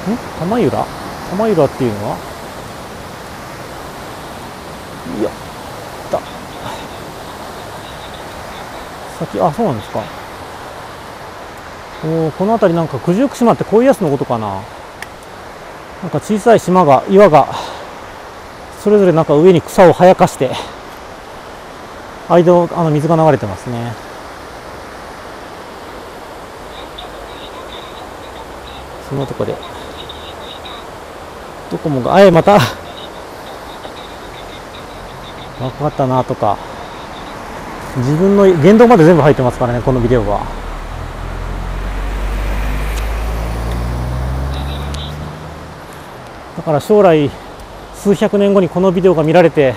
玉浦玉浦っていうのは、いやだ先、あ、そうなんですか。おお、この辺りなんか九十九島ってこういうやつのことかな。なんか小さい島が、岩がそれぞれなんか上に草を生やかして間を水が流れてますね。そのとこでドコモがまた分かったなとか、自分の言動まで全部入ってますからね、このビデオは。だから将来数百年後にこのビデオが見られて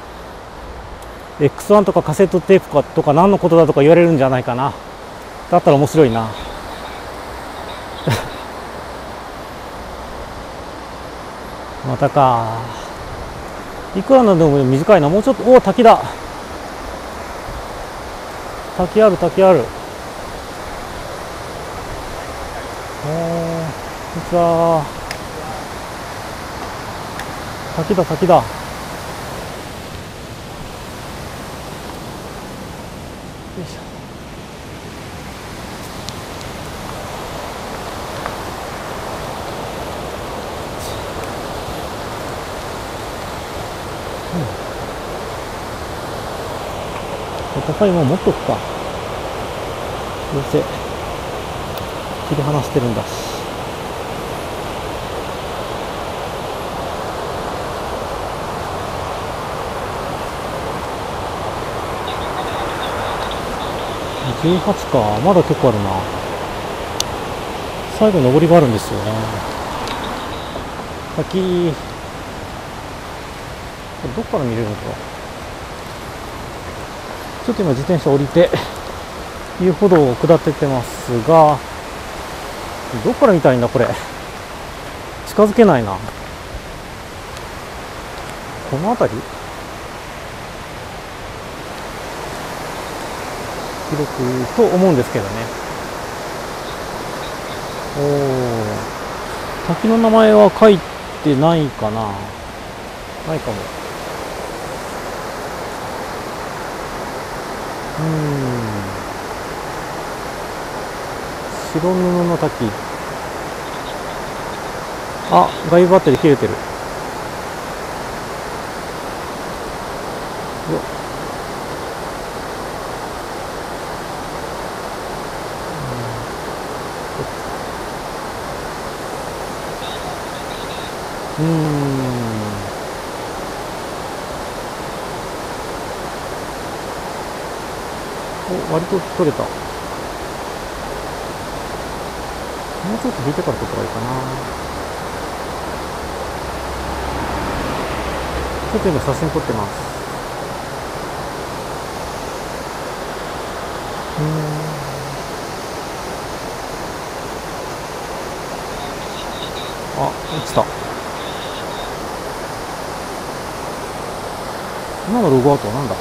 X1 とかカセットテープとか何のことだとか言われるんじゃないかな。だったら面白いな。またか。いくらなんでも短いな。もうちょっと。おお、滝だ。滝ある滝ある。こんにちは。滝だ滝だ。よいしょ。高いもん持っとくか。どうせ切り離してるんだし。18か。まだ結構あるな。最後上りがあるんですよね。先これどっから見れるのか。ちょっと今自転車降りて遊歩道を下ってってますが、どっから見たらいいんだこれ。近づけないな。この辺り広くと思うんですけどね。おお、滝の名前は書いてないかな。ないかも。白布の滝。あ、外部バッテリー切れてる。よお、割と取れた。もうちょっと引いてから取った方がいいかな。ちょっと今写真撮ってます。あ、落ちた。今のログアウトは何だ。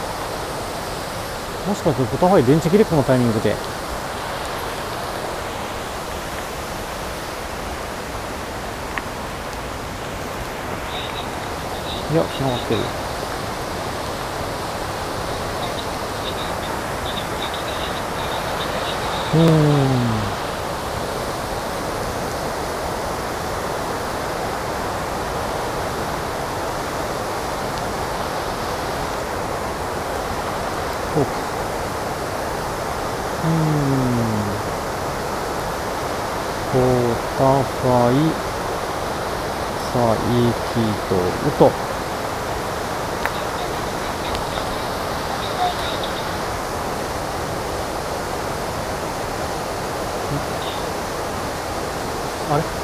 もしかしてポタファイ電池切れっぱのタイミングで。いや、繋がってる。ポタファイサイキドルと。あれ、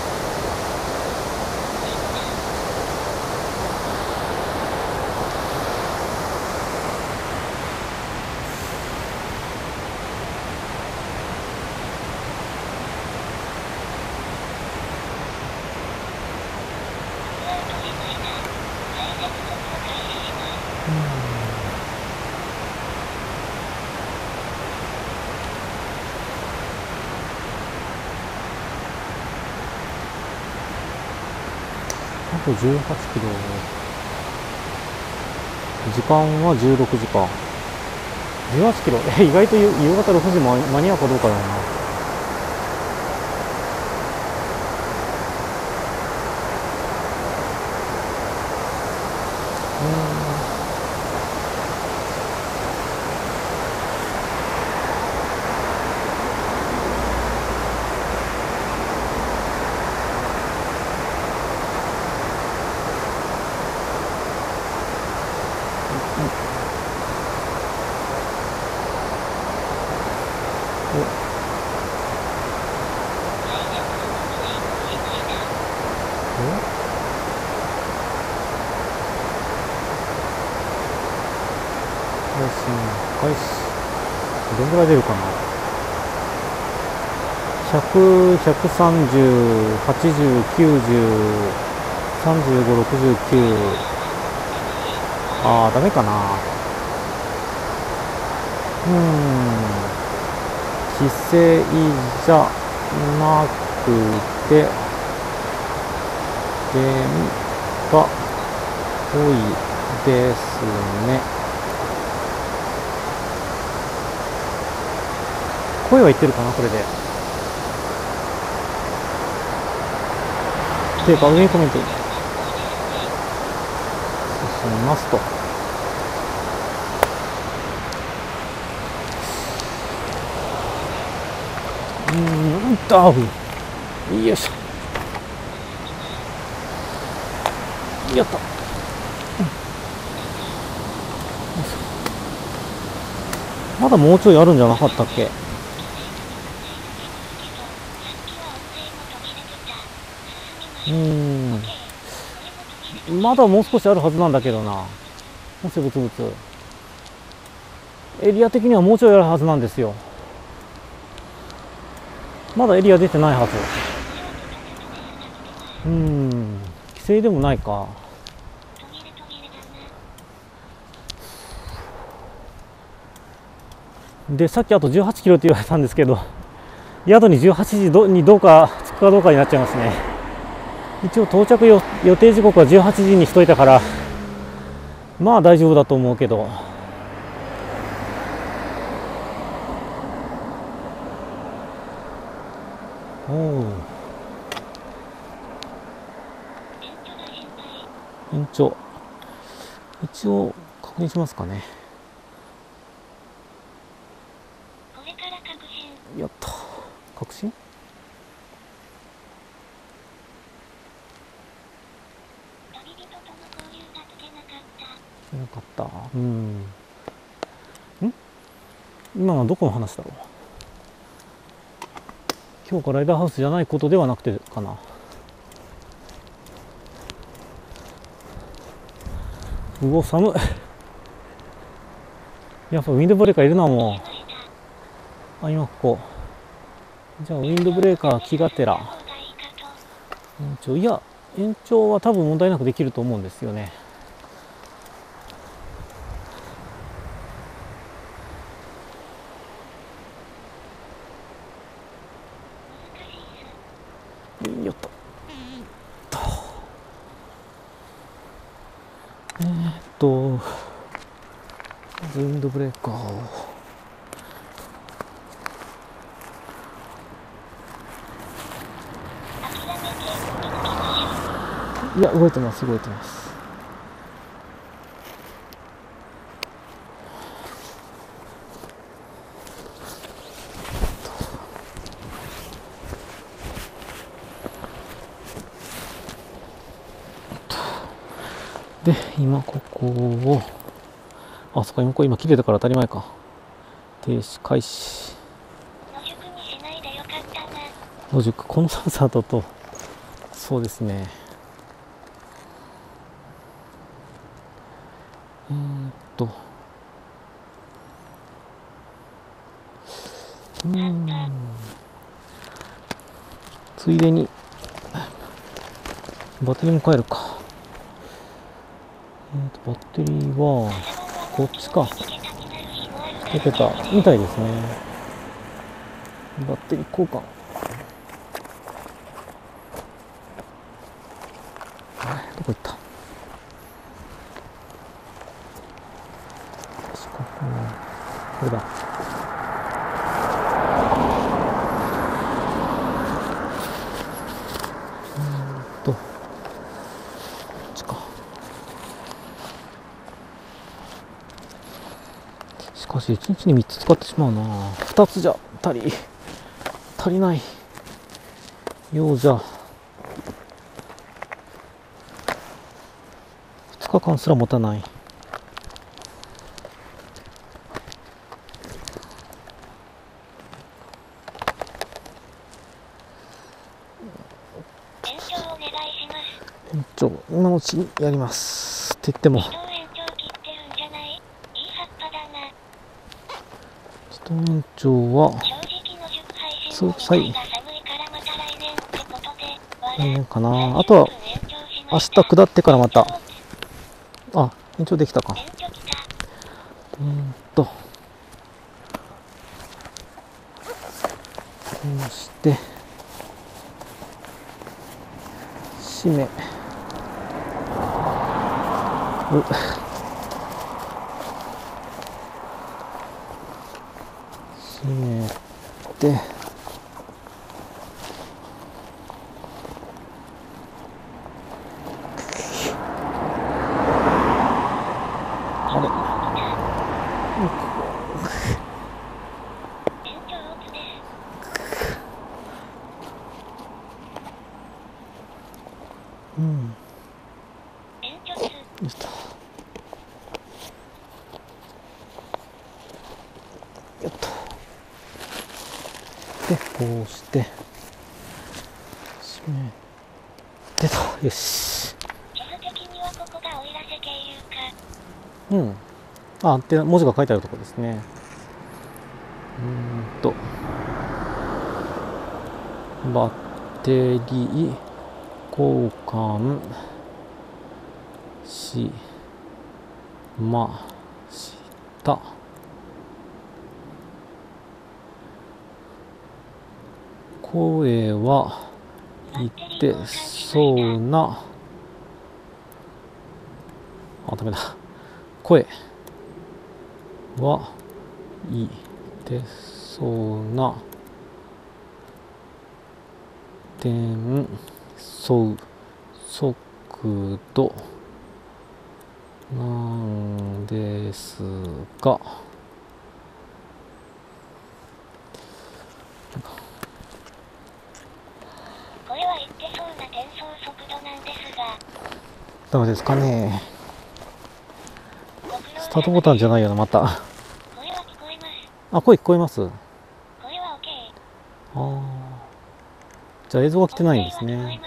と18キロ。時間は16時間。18キロ。意外と夕方6時間に合うかどうかだな。開始どんぐらい出るかな。100、130、80、90、35、69。ダメかな。規制じゃなくて点が多いですね。声は言ってるかな、これで。というか、上にコメント進みますと。よいしょ。やった。まだもうちょいあるんじゃなかったっけ。まだもう少しあるはずなんだけどな。もしブツブツエリア的にはもうちょいあるはずなんですよ。まだエリア出てないはず。規制でもないか。でさっきあと18キロって言われたんですけど、宿に18時にどうか着くかどうかになっちゃいますね。一応到着予定時刻は18時にしといたから、まあ大丈夫だと思うけど。延長一応確認しますかね。やった。確信なかった。今のはどこの話だろう。今日からライダーハウスじゃないことではなくてかな。うお、寒い。やっぱウィンドブレーカーいるな、もう。今ここ。じゃあウィンドブレーカー気がてら延長は多分問題なくできると思うんですよね。よっと。ウィンドブレーカーを動いてます。で今ここをそっか、今切れたから当たり前か。停止開始。野宿この寒さだとそうですね。ついでにバッテリーも変えるか。バッテリーはこっちか。溶けたみたいですね。バッテリー交換。 こ行った。これだ。こっちか。しかし1日に3つ使ってしまうな。2つじゃ足りないようじゃ2日間すら持たない。延長今のうちにやりますって言っても、自動延長は来年かな。あとは明日下ってからまた延長できたか。こうして閉め閉めて、あれよっと。でこうして閉めてと。よし。って文字が書いてあるところですね。バッテリー交換しました。声はいてそうな、ダメだ。声はいてそうな転送速度なんですが、ダメですかね。スタートボタンじゃないよな、また。声聞こえます。じゃあ映像が来てないんですね。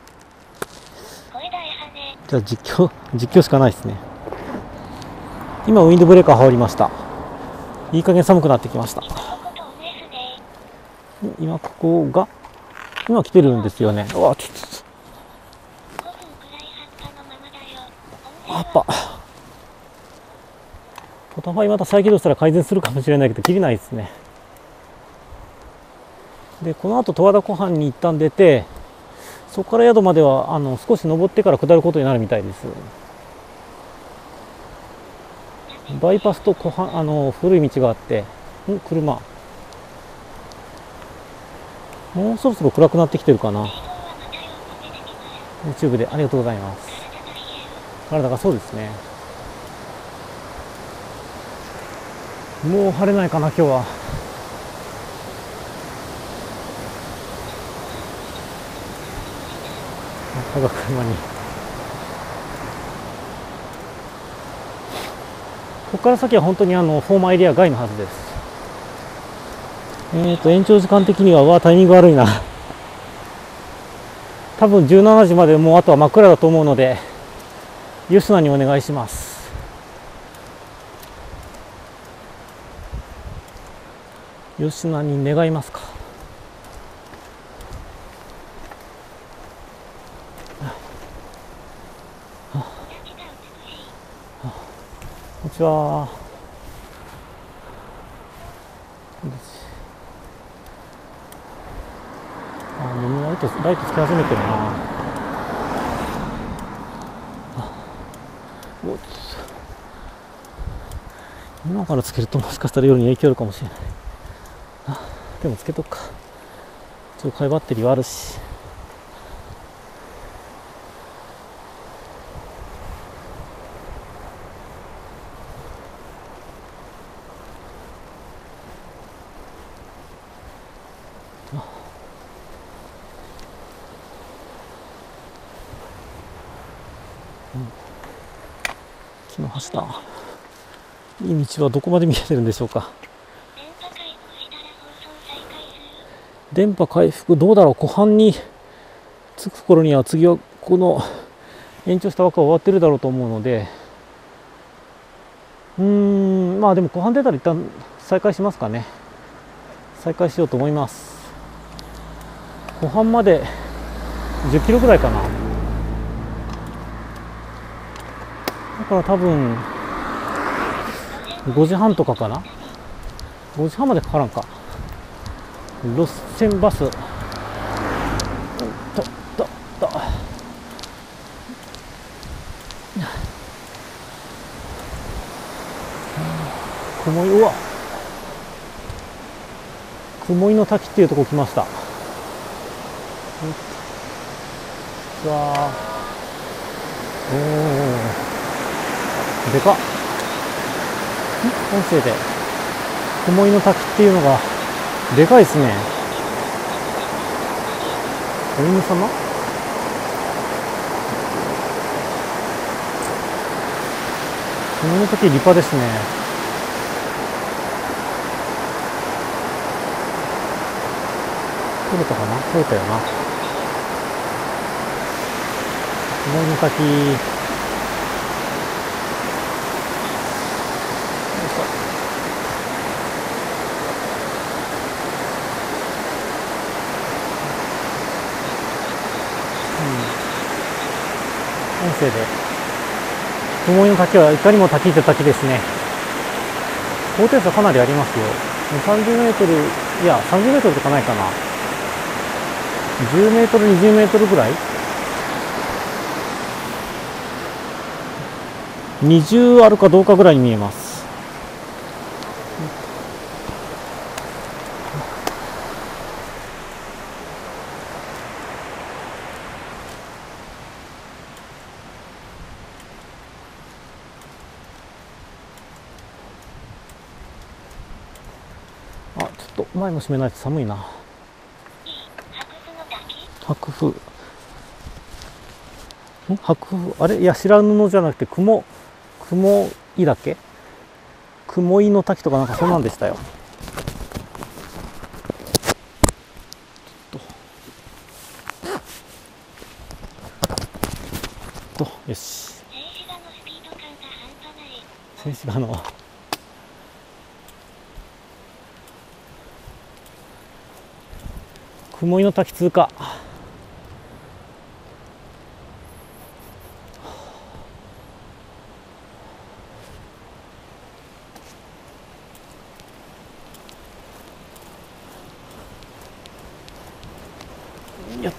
じゃあ実況しかないですね。今ウィンドブレーカー羽織りました。いい加減寒くなってきました。今ここが今来てるんですよね。ポタファイまた再起動したら改善するかもしれないけど切れないですね。でこの後十和田湖畔に一旦出て、そこから宿までは少し登ってから下ることになるみたいです。バイパスと湖畔古い道があって、車もうそろそろ暗くなってきてるかな。 YouTube でありがとうございます。体がそうですね。もう晴れないかな今日は。が車にここから先は本当にフォーマーエリア外のはずです。延長時間的にはタイミング悪いな。多分17時までもうあとは真っ暗だと思うので、吉野にお願いします。吉野に願いますか。こんにちは。みんなライトつけ始めてるな。 今からつけるともしかしたら夜に影響あるかもしれない。でもつけとくか。ちょっと買いバッテリーはあるし。木の橋だ。いい道はどこまで見えてるんでしょうか。電波回復どうだろう。湖畔に着く頃には次はこの延長した枠は終わってるだろうと思うので、まあでも湖畔出たら一旦再開しますかね。再開しようと思います。湖畔まで10キロぐらいかな。だから多分5時半とかかな。5時半までかからんか。路線バス雲井、うわ、雲井の滝っていうとこ来ました。うわー、でかっ。音声で雲井の滝っていうのがでかいですね。お犬様、雲井の滝立派ですね。撮れたかな、撮れたよな。雲井の滝、音声で雲井の滝はいかにも滝って滝ですね。高低差かなりありますよ。30メートル、いや30メートルとかないかな。10メートル20メートルぐらい、20あるかどうかぐらいに見えます。あ、ちょっと前も閉めないと寒いな。白風、白風、あれ、いや白布じゃなくて雲井だっけ、雲井の滝とかなんかそんなんでしたよ。よし、静止画の雲井の滝通過。やった。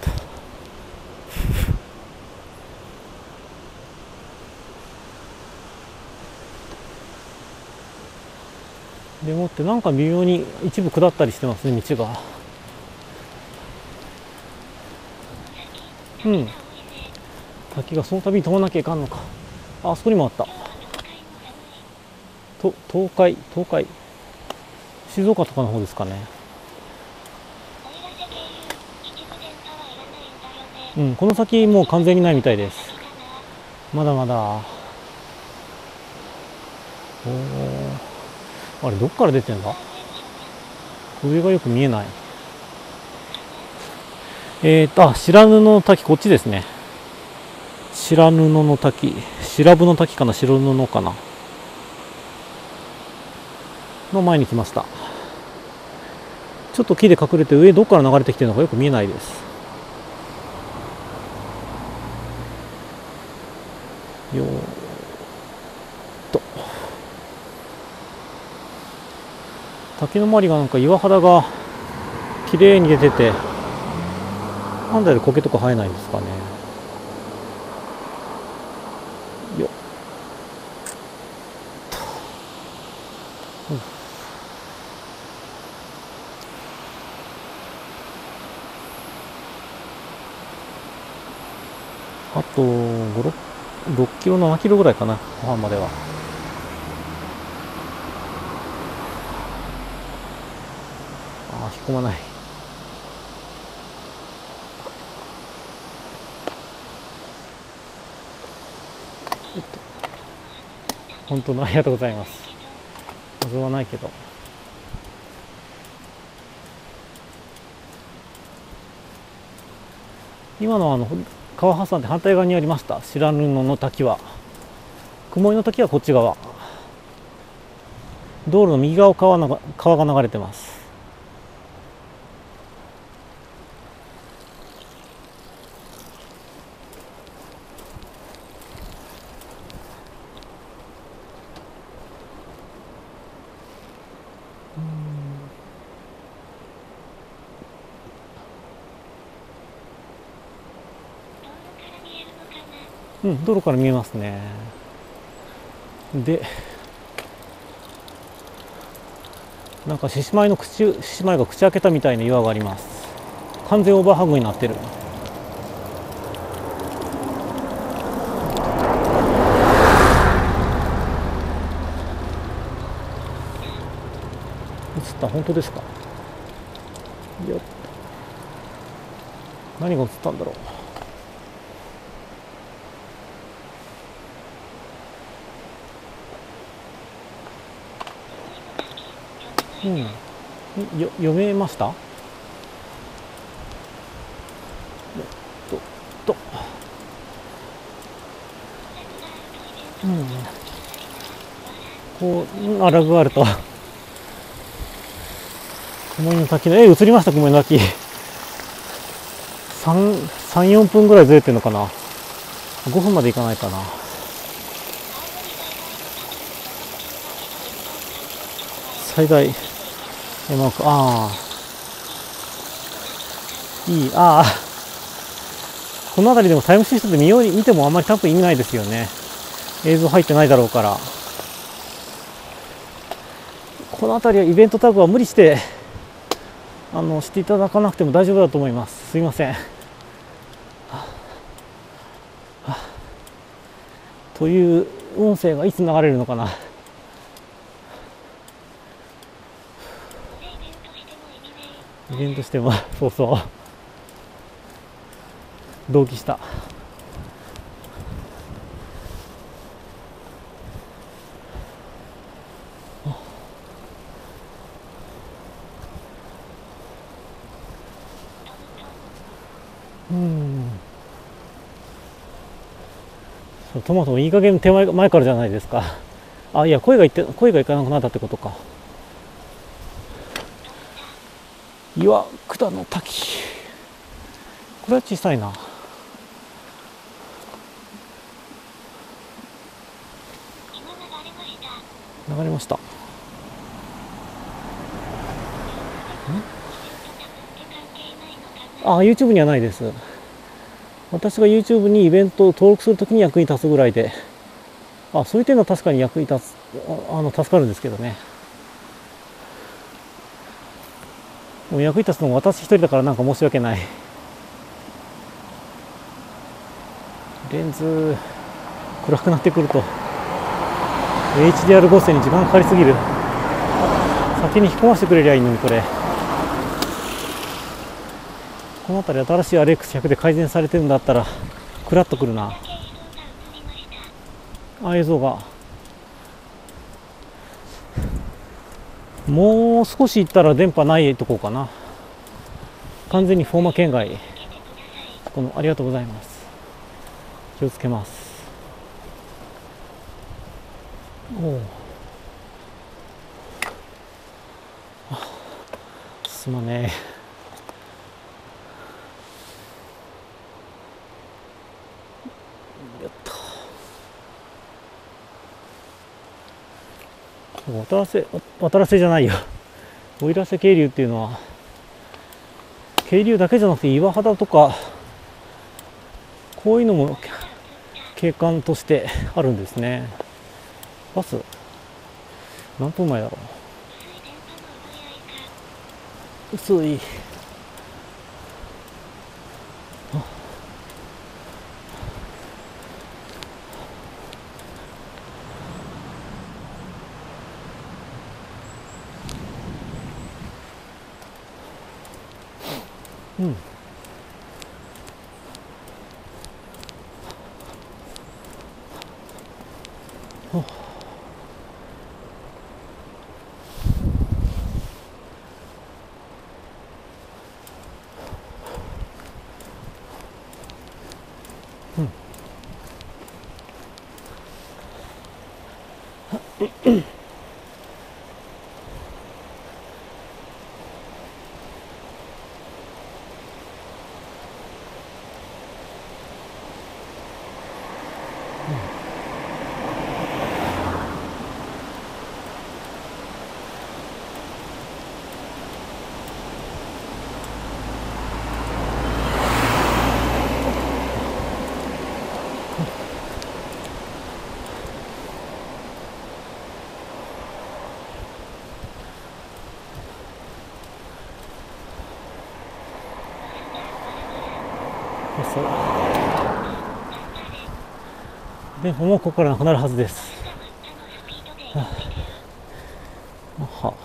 でもってなんか微妙に一部下ったりしてますね、道が。うん、滝がその度に通らなきゃいかんのか。あそこにもあった。東海静岡とかの方ですかね。うん、この先もう完全にないみたいです。まだまだ。あれどっから出てんだ。上がよく見えない。白布の滝、こっちですね。白布の滝、白布の滝かな、白布かなの前に来ました。ちょっと木で隠れて上どっから流れてきてるのかよく見えないです。よーっと、滝の周りがなんか岩肌が綺麗に出てて、なんだよ苔とか生えないんですかね。よっと、 あと6キロ7キロぐらいかな、湖畔までは。ああ、引っ込まない。本当のありがとうございます。水はないけど。今の川挟んで反対側にありました白布の滝は、雲井の滝はこっち側、道路の右側を川が流れてます。うん、道路から見えますね。で、なんか獅子舞が口開けたみたいな岩があります。完全オーバーハングになってる。映った、本当ですか。よっ、何が映ったんだろう。うん、読めました。うん、こうラグがあると雲井の滝の映りました。雲井の滝3、4分ぐらいずれてるのかな。5分までいかないかな。最大ああ、いい。ああ、この辺りでもタイムシフトで見てもあんまり多分意味ないですよね。映像入ってないだろうから。この辺りはイベントタグは無理してしていただかなくても大丈夫だと思います。すいません。という音声がいつ流れるのかな。イベントしてもそうそう、同期した。トマトもいい加減前からじゃないですか。あ、いや、声がいかなくなったってことか。岩管の滝、これは小さいな。流れました。あ、YouTube にはないです。私が YouTube にイベントを登録するときに役に立つぐらいで、そういう点は確かに役に立つ、助かるんですけどね。もう役に立つのも私一人だからなんか申し訳ない。レンズ暗くなってくると HDR 合成に時間かかりすぎる。先に引っ込ませてくれりゃいいのに。この辺り新しい RX100 で改善されてるんだったらクラッとくるな。映像がもう少し行ったら電波ないとこかな。完全にフォーマ圏外。ありがとうございます。気をつけます。すまねえ。渡良瀬じゃないよ。奥入瀬渓流っていうのは渓流だけじゃなくて岩肌とかこういうのも景観としてあるんですね。バス何分前だろう。薄い。 うん。ほうん。そうでもうここからなくなるはずです。はは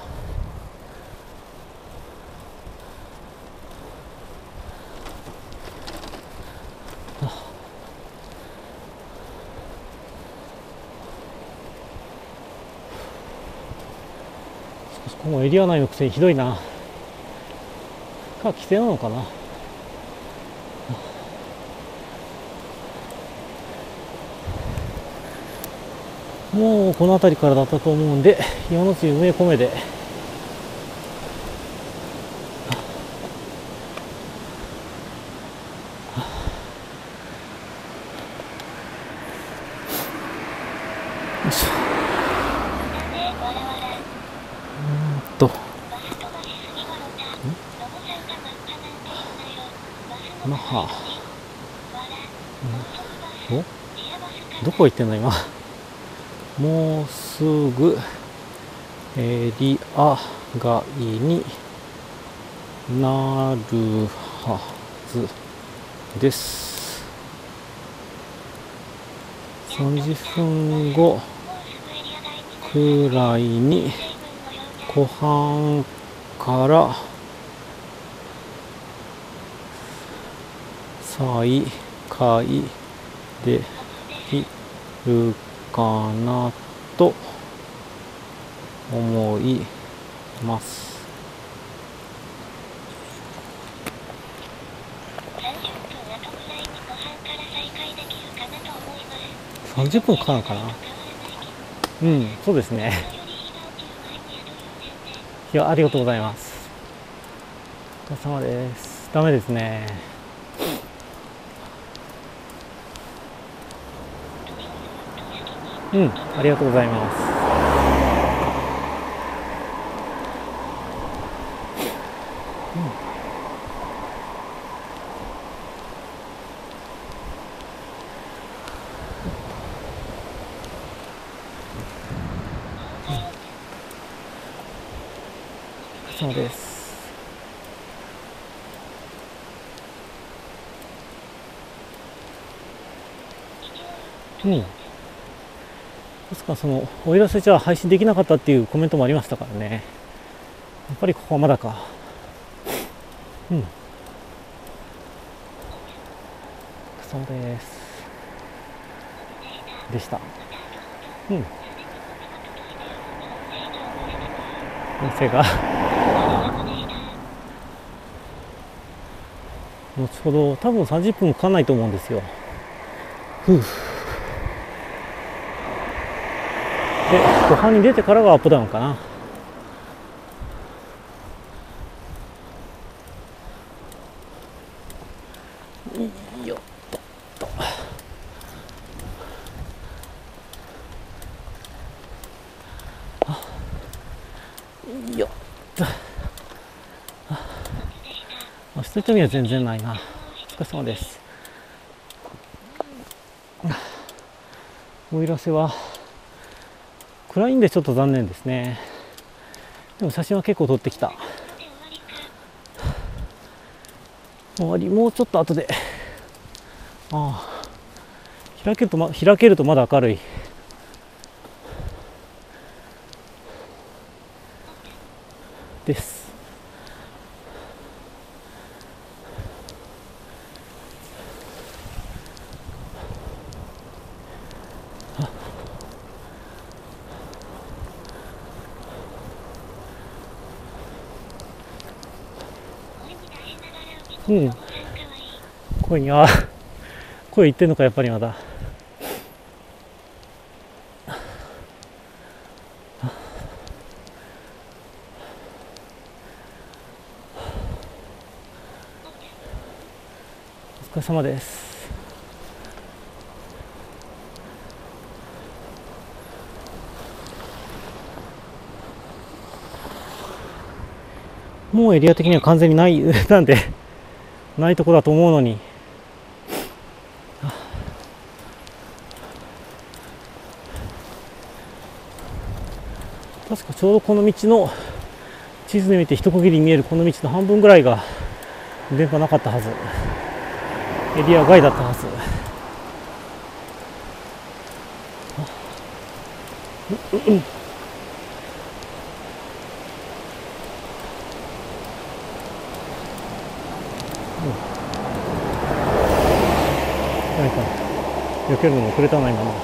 しかしこのエリア内のくせにひどいな。規制なのかな。もうこの辺りからだったと思うんで、今のうちに埋め込めで。よいしょ。まはどこ行ってんの今。もうすぐエリア外になるはずです。30分後くらいに湖畔から再開できるかなと思います。30分かかるかな。うん、そうですね。いや、ありがとうございます。お疲れ様です。ダメですね。うん、ありがとうございます。そうです。うん。ですからそのおいらせじゃ配信できなかったっていうコメントもありましたからね。やっぱりここはまだか。うん。そうです。でした。うん。音声が後ほど多分30分かかんないと思うんですよ。ふう。で、湖畔に出てからがアップダウンかな。よっと。よっと。明日痛みは全然ないな。お疲れ様です。おいらせは暗いんでちょっと残念ですね。でも写真は結構撮ってきた。終わり、もうちょっと後で。ああ、開けるとまだ明るい。です。 うん。声に、あ、声言ってんのか、やっぱりまだ。お疲れ様です。もうエリア的には完全にないなんでないとこだと思うのに、確かちょうどこの道の地図で見て一区切り見えるこの道の半分ぐらいが電波なかったはず、エリア外だったはず。何か避けるのもくれたな今の。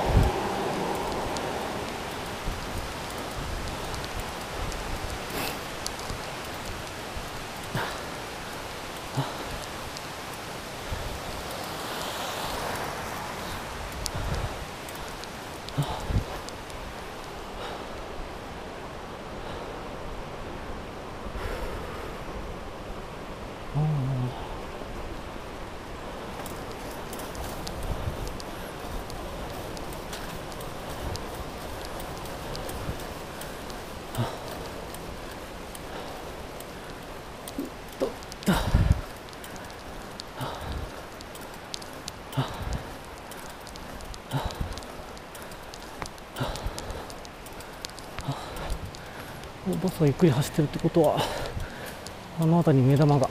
バスがゆっくり走ってるってことは、あの辺りに目玉が、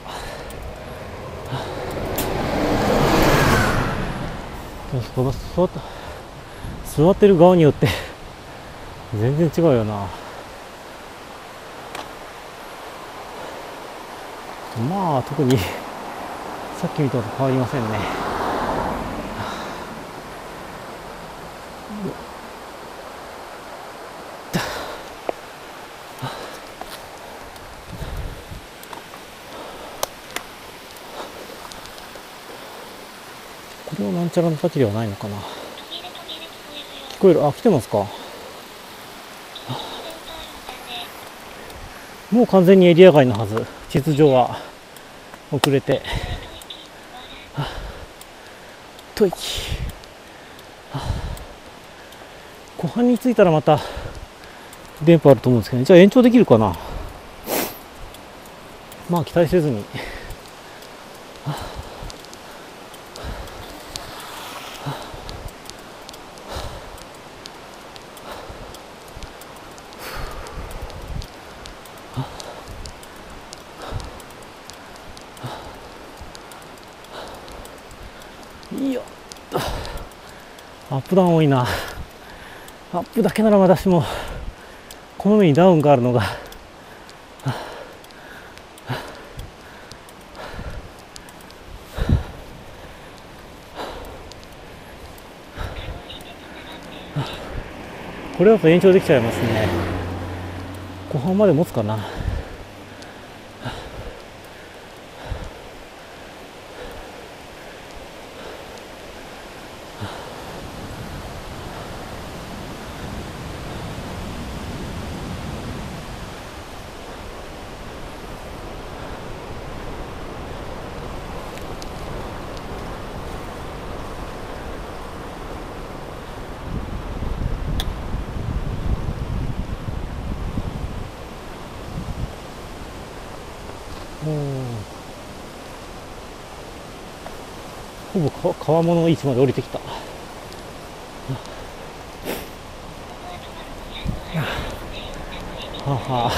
座ってる側によって全然違うよな。まあ特にさっき見たのと変わりませんね。これはなんちゃらの滝ではないのかな。聞こえる。あ、来てますか。もう完全にエリア外のはず。地図上は遅れて。吐息。後半に着いたらまた電波あると思うんですけどね。じゃあ延長できるかな。まあ期待せずに。いいよ。アップダウン多いな。アップだけなら私もこの目にダウンがあるのがこれだと延長できちゃいますね。後半まで持つかな。ほぼ川物の位置まで降りてきた。はは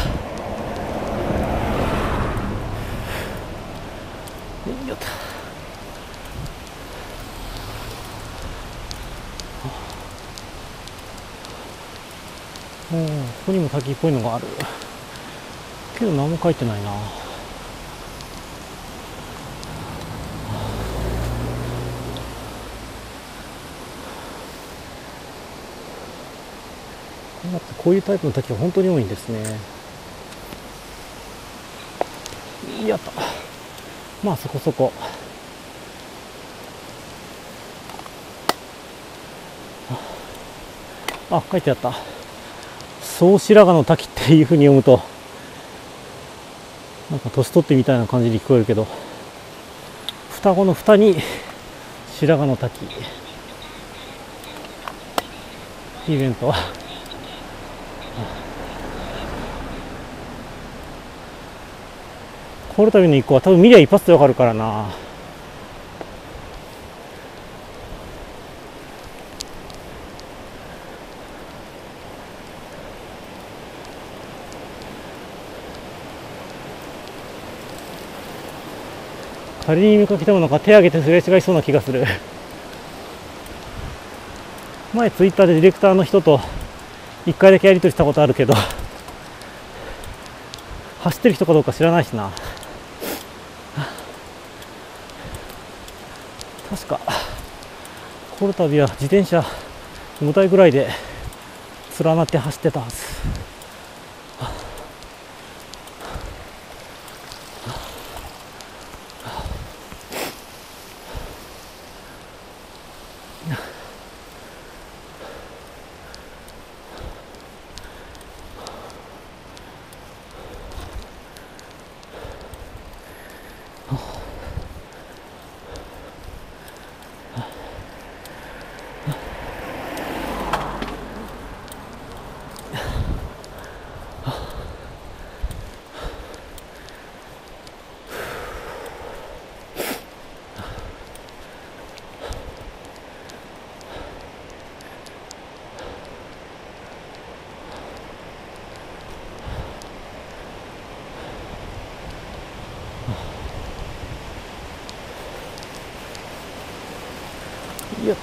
よっと。ここにも滝っぽいのがあるけど何も書いてないな。こういうタイプの滝が本当に多いんですね。やった。 まあそこそこ。あ、書いてあった。総白髪の滝っていう風に読むとなんか年取ってみたいな感じに聞こえるけど、双子の蓋に白髪の滝イベント。この度の1個は多分見りゃ一発でわかるからな。仮に見かけたものが手を挙げてすれ違いそうな気がする。前ツイッターでディレクターの人と1回だけやり取りしたことあるけど、走ってる人かどうか知らないしな。確かこの度は自転車5台ぐらいで連なって走ってたはず。よっ。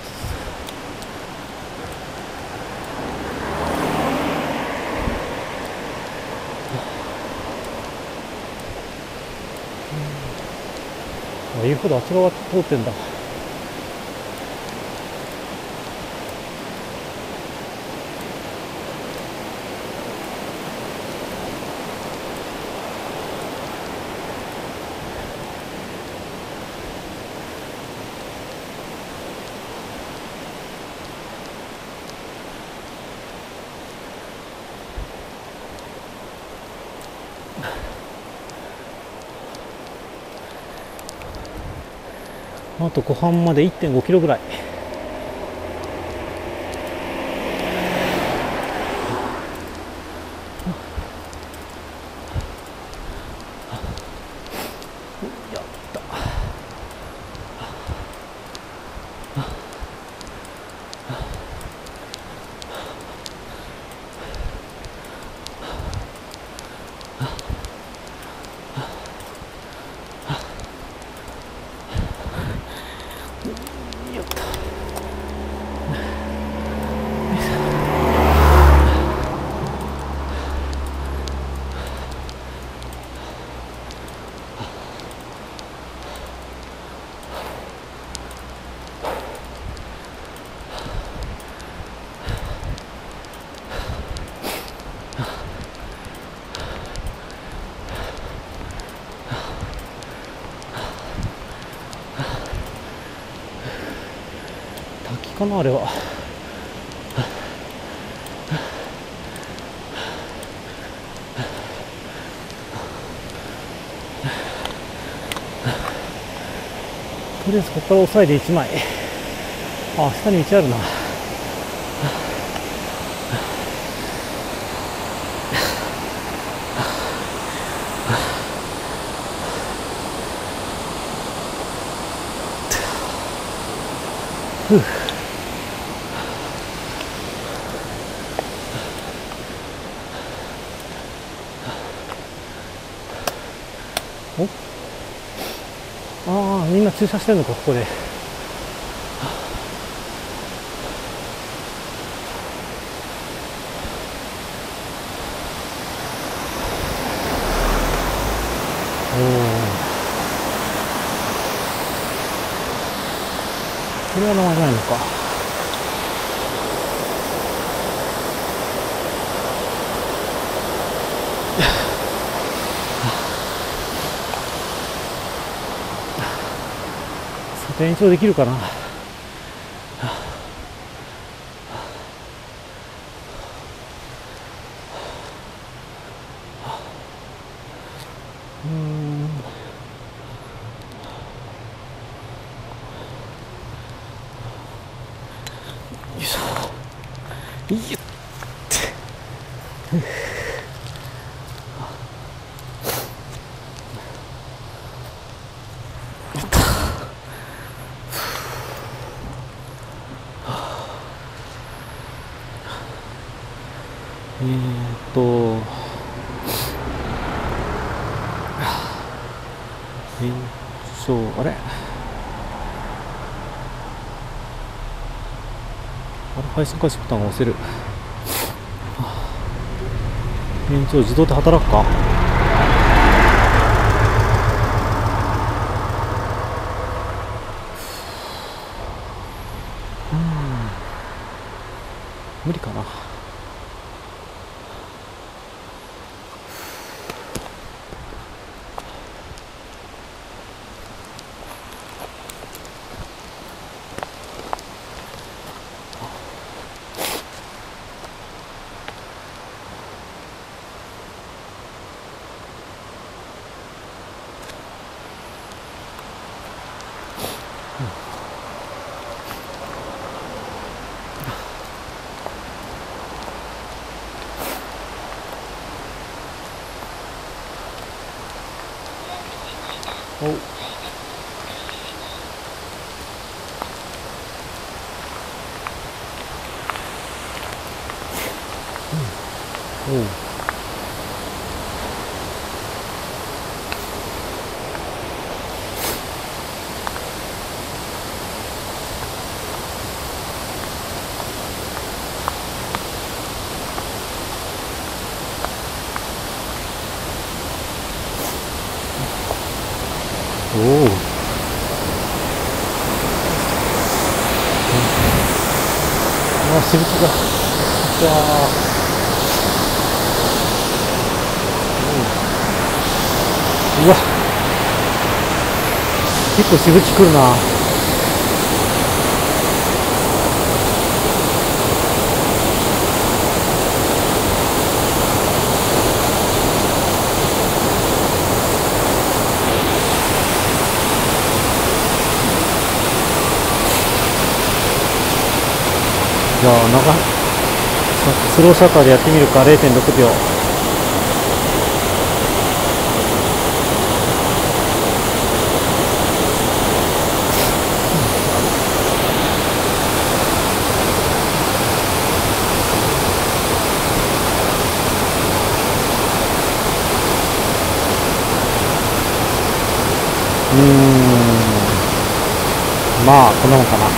言うほどあっち側通ってんだ。あと湖畔まで 1.5 キロぐらい。やった。滝かなあれは。とりあえずここから押さえて1枚。あ、下に道あるな。ふう。お、ああ、みんな駐車してんのか、ここで。おお、これは名前ないのか。 延長できるかな。よいしょ。いっ延長、あれ配信開始ボタンが押せる。延長自動で働くか。無理かな。おう。おう。おお。あ、しぶきが。うわうわ。結構しぶきくるな。じゃあスローシャッターでやってみるか。 0.6 秒。まあこんなもんかな。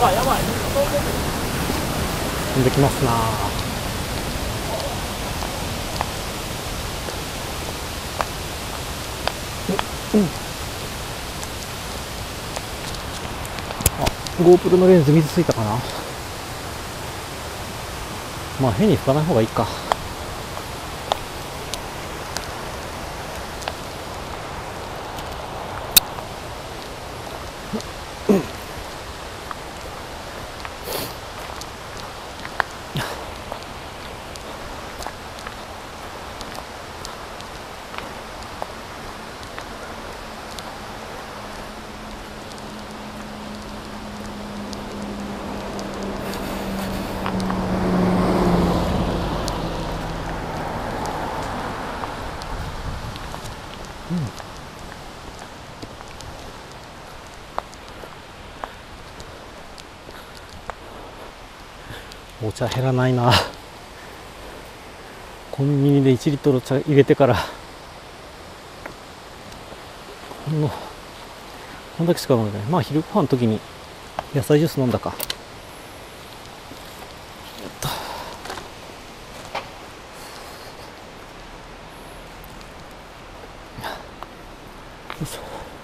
飛んできますな。GoPro のレンズ水ついたかな。まあ変に吹かない方がいいか。お茶減らないな。コンビニで1リットルお茶入れてからこんだけしか飲んでない。まあ昼ご飯の時に野菜ジュース飲んだか。よいしょ。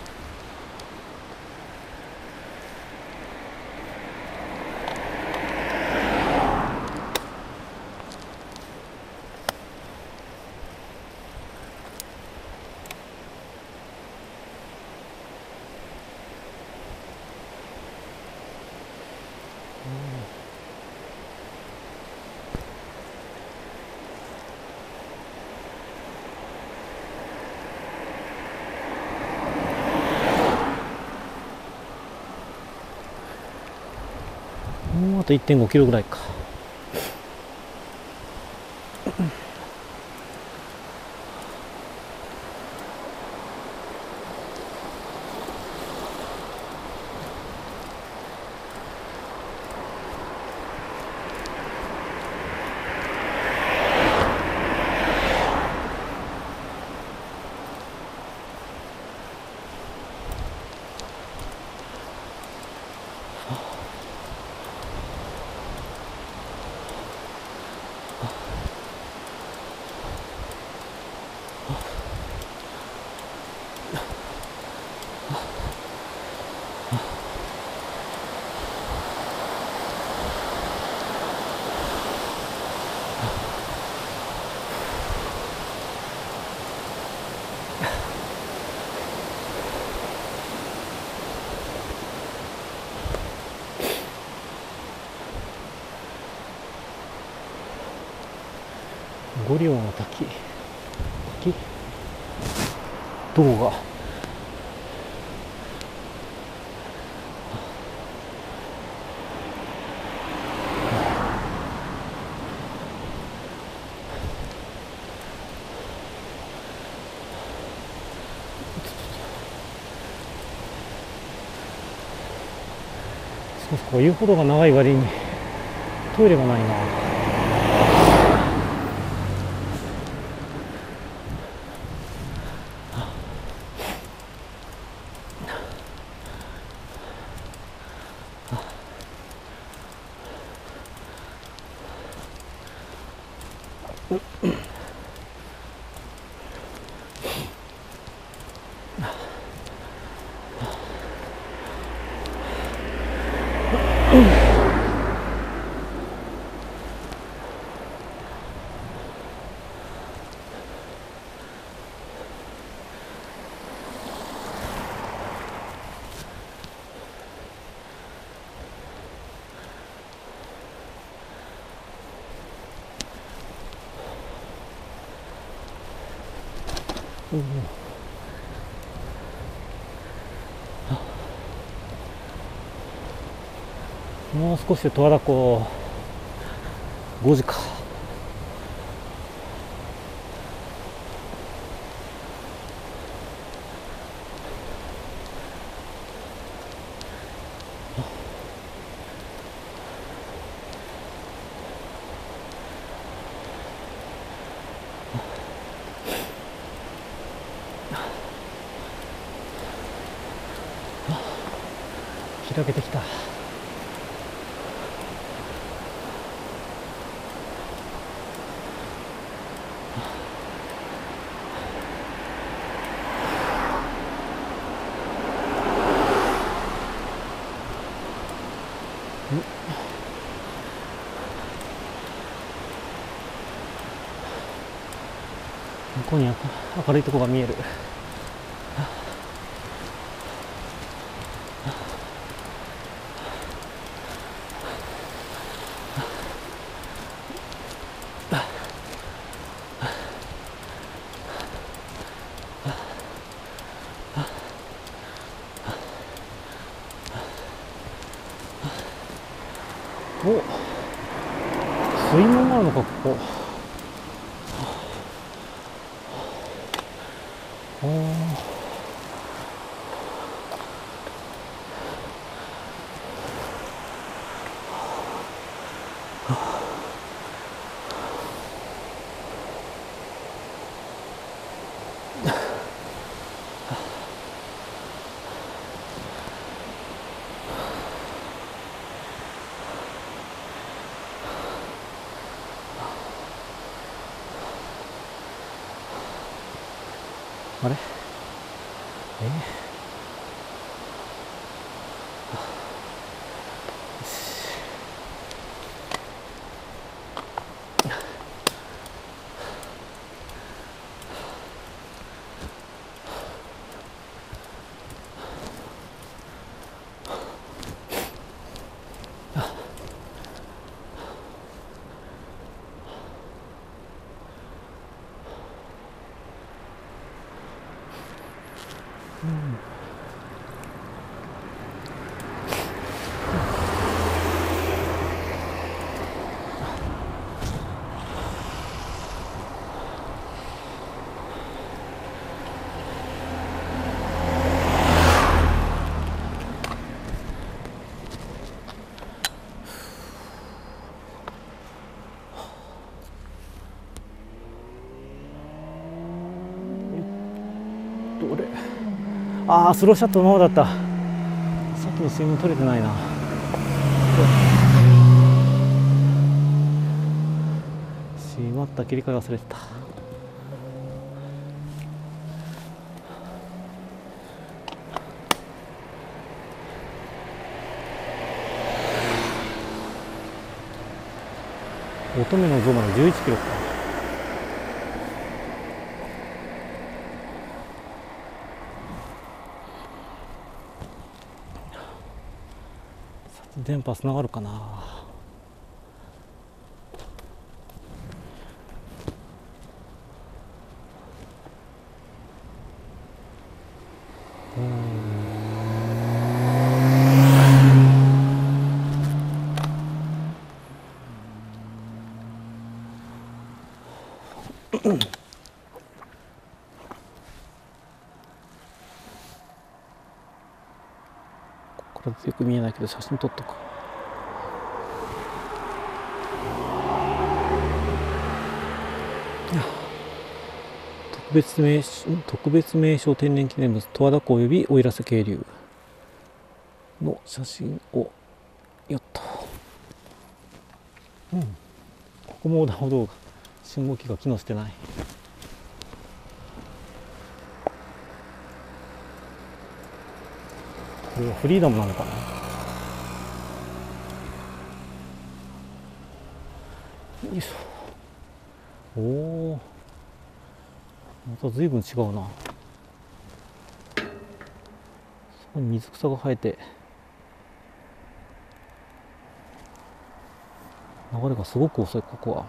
もうあと 1.5 キロぐらいか。ゴリオンの滝どこが少しこう遊歩道が長い割にトイレがないな。もう少しで十和田湖5時か。開けてきた。 向こうに明るいとこが見える。お、水門があるのか、ここ。おー、あれ、どれ、ああ、スローシャットのままだった。さっきの水分取れてないな。しまった、切り替え忘れてた。乙女の像まで11キロか。電波つながるかな。これだとよく見えないけど写真撮っとく。特別名勝天然記念物十和田湖および奥入瀬渓流の写真をよっと、ここも横断歩道が信号機が機能してない。これはフリーダムなのかな。よいしょ。おお、また随分違うな。そこに水草が生えて流れがすごく遅い。ここは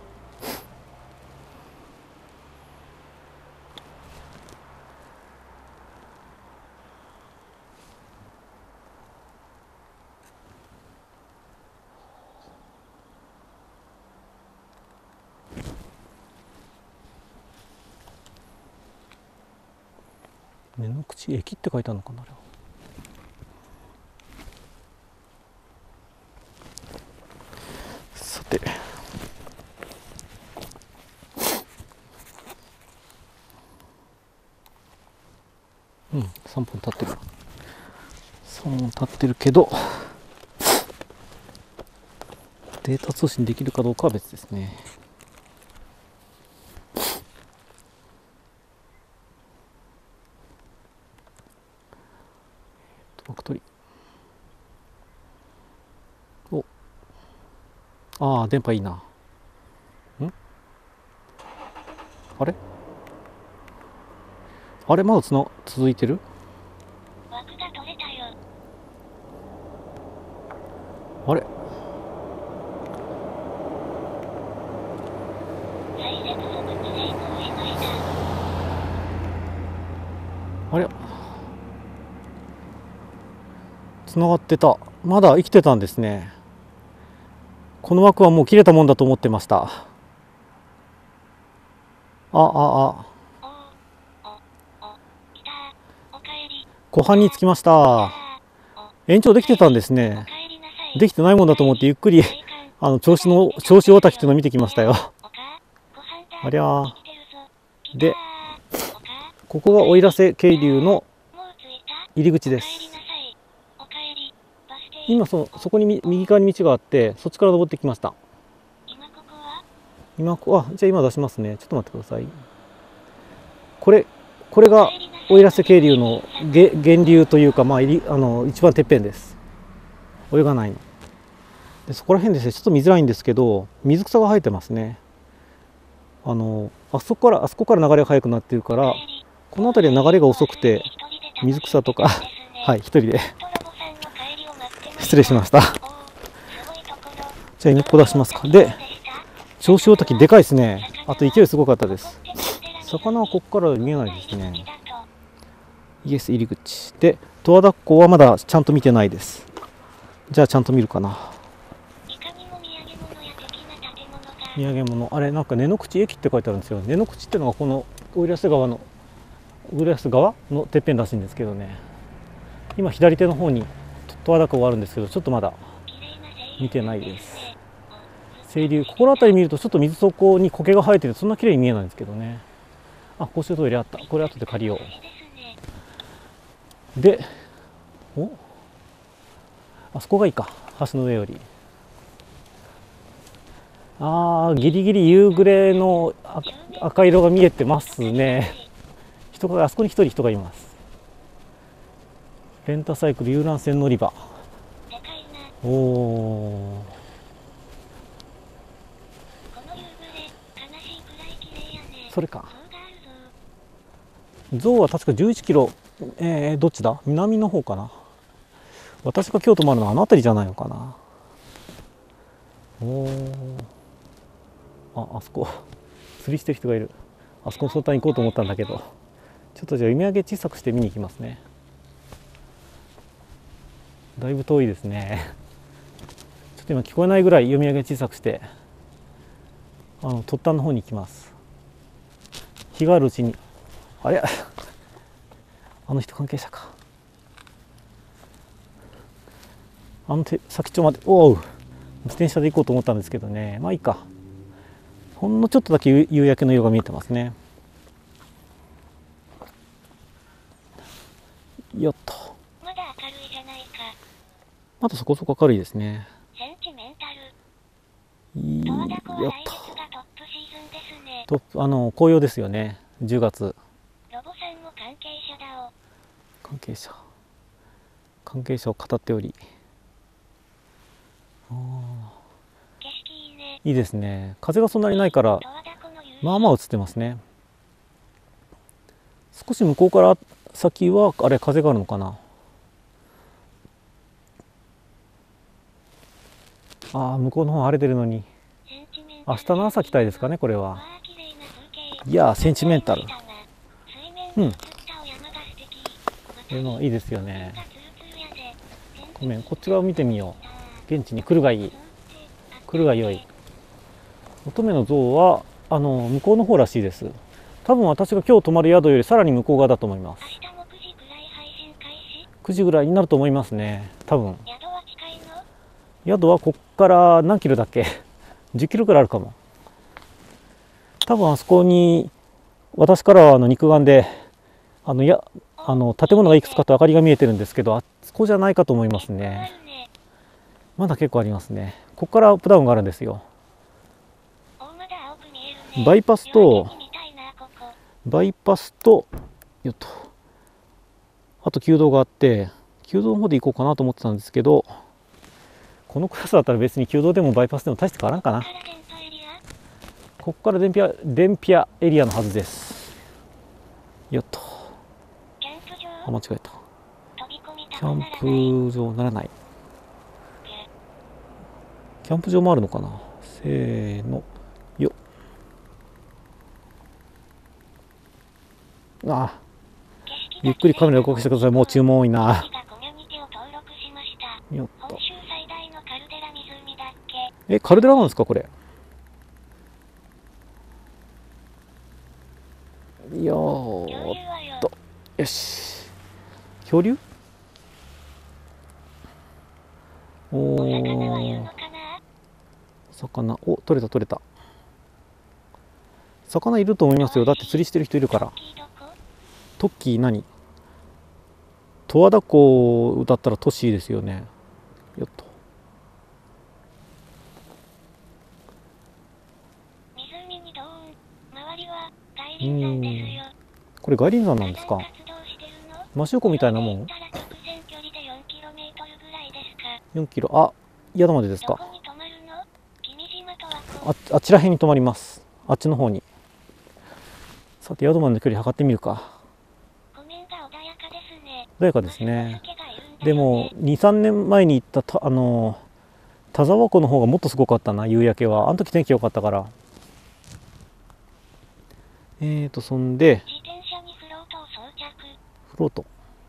目の口駅って書いてあるのかな、あれは。さて、3分経ってる。3分経ってるけど、データ通信できるかどうかは別ですね。枠取り。お、ああ、電波いいな。あれあれまだ続いてる？ 枠が取れたよ。 あれ再接続成功しました。 あれつながってた。まだ生きてたんですね。この枠はもう切れたもんだと思ってました。湖畔に着きました。延長できてたんですね。できてないもんだと思ってゆっくり銚子大滝っていうのを見てきましたよ。ありゃー。でここが奥入瀬渓流の入り口です。今そこに右側に道があってそっちから登ってきました。じゃあ今出しますね。ちょっと待ってください。これが奥入瀬渓流の源流というか、一番てっぺんです。泳がないので、そこら辺ですね、ちょっと見づらいんですけど水草が生えてますね。あそこから流れが速くなっているから、この辺りは流れが遅くて水草とかはい一人で失礼しました。じゃあ今ここ出しますか。で銚子大滝でかいですね。あと勢いすごかったです。魚はここから見えないですね。イエス入り口で十和田湖はまだちゃんと見てないです。じゃあちゃんと見るかな。土産物、あれなんか根の口駅って書いてあるんですよ。根の口っていうのがこの奥入瀬川のてっぺんらしいんですけどね。今左手の方に十和田湖があるんですけど、ちょっとまだ見てないです。清流、ここの辺り見るとちょっと水底に苔が生えててそんな綺麗に見えないんですけどね。公衆トイレあった。これ後で借りよう。であそこがいいか、橋の上より。ギリギリ夕暮れの赤色が見えてますね。あそこに一人人がいます。レンタサイクル遊覧船乗り場。それか。象は確か11キロ、どっちだ？南の方かな。私が今日泊まるのはあの辺りじゃないのかな。あそこ釣りしてる人がいる。あそこの相談行こうと思ったんだけど、ちょっとじゃあ読み上げ小さくして見に行きますね。だいぶ遠いですね。ちょっと今聞こえないぐらい読み上げ小さくして突端の方に行きます。日があるうちにあの人関係者か。先っちょまで自転車で行こうと思ったんですけどね。まあいいか。ほんのちょっとだけ夕焼けの色が見えてますね。よっと。 まだ明るいじゃないか。 まだそこそこ明るいですね。 センチメンタル。 よっと。トップ紅葉ですよね。10月。 ロボさんも関係者だお。 関係者を語っており。 景色いいね。 いいですね。風がそんなにないからまあまあ映ってますね。少し向こうから先は風があるのかな。向こうの方晴れてるのに明日の朝来たいですかね。これはいやセンチメンタル。いいですよね。ごめん、こっち側を見てみよう。現地に来るがいい。良い。乙女の像は向こうの方らしいです。多分私が今日泊まる宿よりさらに向こう側だと思います。9時ぐらいになると思いますね。多分宿はこっから何キロだっけ10キロぐらいあるかも。多分あそこに私からは肉眼で建物がいくつかと明かりが見えてるんですけど、あそこじゃないかと思いますね。まだ結構ありますね。ここからアップダウンがあるんですよ。バイパスとよっとあと旧道があって、旧道の方で行こうかなと思ってたんですけど、このクラスだったら別に旧道でもバイパスでも大して変わらんかな。ここから電ピアエリアのはずです。よっとあ、間違えた。 飛び込みキたくならない。 ャンプ場ならない。キャンプ場もあるのかな。せーのよっ。あ、ゆっくりカメラ動かしてください。もう注文多いな。 コミュニティを登録しました。 よっと。 本州最大のカルデラ湖だっけ。 え、カルデラなんですかこれ。よ恐竜はーっよ。 と。よし。恐竜。おお魚はいるー、 のかな。 魚、お、取れた取れた。魚いると思いますよ。だって釣りしてる人いるから。 トッキーどこ。 トッキー何。十和田湖だったらトシーですよね。よっと。 湖にドーン。周りは外輪山ですよ。 これ外輪山なんですか。 火山活動してるの。 マシュコみたいなもん。 直線距離で4キロメートルぐらいですか。 4キロ。あ、宿までですか。 どこに泊まるの。君島とはこう。 あちら辺に泊まります。あっちの方に。さて宿までの距離測ってみるか。 湖面が穏やかですね。 穏やかですね。 マスクがいるんだよね。 でも2、3年前に行った田沢湖の方がもっとすごかったな、夕焼けは。あの時天気良かったから。そんで自転車にフロートを装着。 フロート。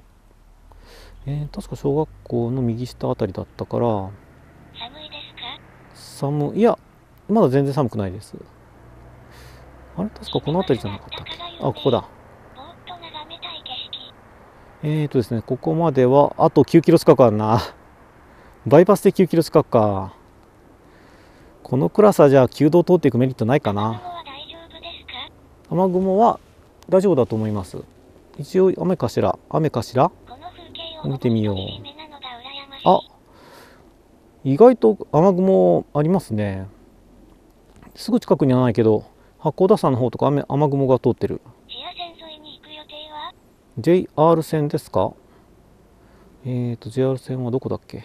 確か小学校の右下あたりだったから。 寒いですか。 いや、まだ全然寒くないです。あれ確かこの辺りじゃなかったっけ。あ、ここだ。 ぼーっと眺めたい景色。 ですね、ここまではあと9キロ近くあるな。バイパスで9キロ近くか。このクラスはじゃあ旧道通っていくメリットないかな。 雨雲は大丈夫ですか。 雨雲は大丈夫だと思います。一応雨かしら。雨かしら。 この風景を見てみよう。 独り占めなのが羨ましい。 あ、意外と雨雲ありますね。すぐ近くにはないけど、八甲田山の方とか雨雲が通ってる。 シア線沿いに行く予定は。 JR 線ですか。JR 線はどこだっけ。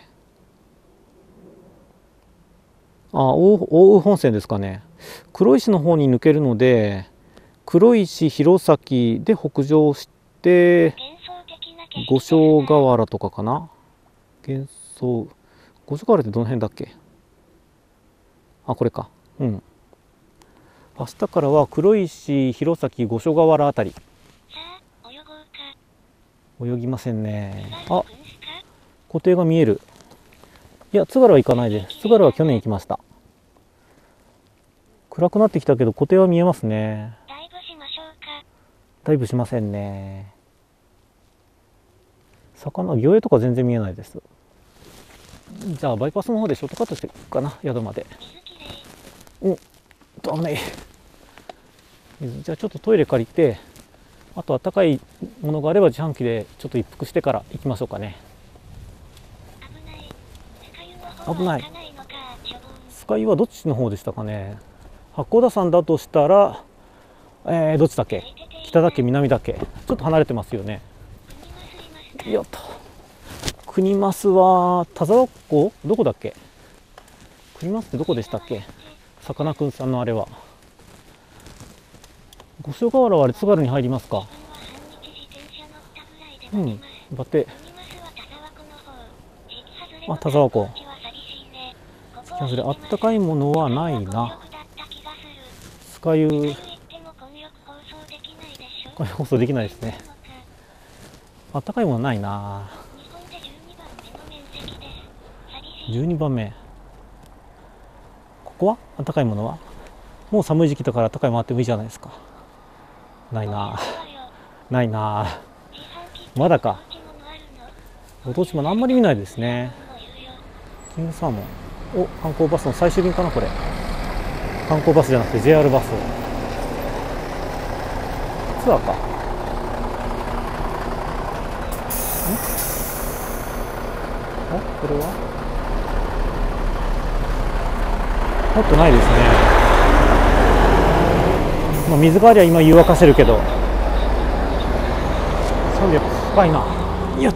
あ、奥羽本線ですかね。黒石の方に抜けるので、黒石弘前で北上して幻想的な景色五所川原とかかな。幻想五所川原ってどの辺だっけ。あ、これか。うん。明日からは黒石弘前五所川原あたり。 さあ泳ごうか。 泳ぎませんね。あ、 津軽くんすか。 湖底が見える。いや、津軽は行かないです。津軽は去年行きました。暗くなってきたけど湖底は見えますね。 ダイブしましょうか。 ダイブしませんね。魚、魚影とか全然見えないです。じゃあバイパスの方でショートカットしていくかな、宿まで。 水きれい。 危ない。じゃあちょっとトイレ借りて、あと温かいものがあれば自販機でちょっと一服してから行きましょうかね。 危ない。スカユの方は危ない行かないのか。処分。 スカイはどっちの方でしたかね。八甲田山だとしたら、どっちだっけ。北だっけ南だっけ。ちょっと離れてますよね。よっと。国増は田沢湖どこだっけ。国増ってどこでしたっけ。さかなクンさんのあれは。五所川原はあれ津軽に入りますか。うん。だって。あ、田沢湖。それあったかいものはないな。スカユ放送できないですね。あったかいものないな。12番目。ここはあったかいものはもう寒い時期だからあったかいものあってもいいじゃないですか。ないな。ないな。まだか。ご当地もあんまり見ないですね。キングサーモン。お、観光バスの最終便かなこれ。観光バスじゃなくて JR バス。ツアーか。これはもっとないですね。まあ、水がありゃ今湯沸かせるけど。300深いな。やった。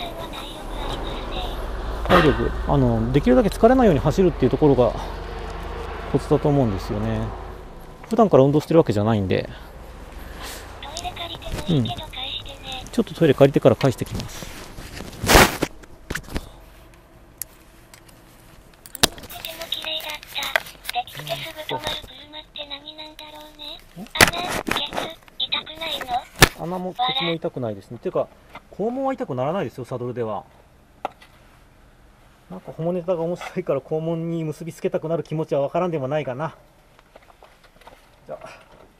体力できるだけ疲れないように走るっていうところがコツだと思うんですよね。普段から運動してるわけじゃないんで、ちちょっとトイレ借りてから返してきます。 とても綺麗だった。できてすぐ止まる車って何なんだろうね。ケツ痛くないの？ 穴もケツも痛くないですね。っていうか肛門は痛くならないですよ、サドルでは。なんかホモネタが面白いから肛門に結びつけたくなる気持ちはわからんでもないかな。じゃあ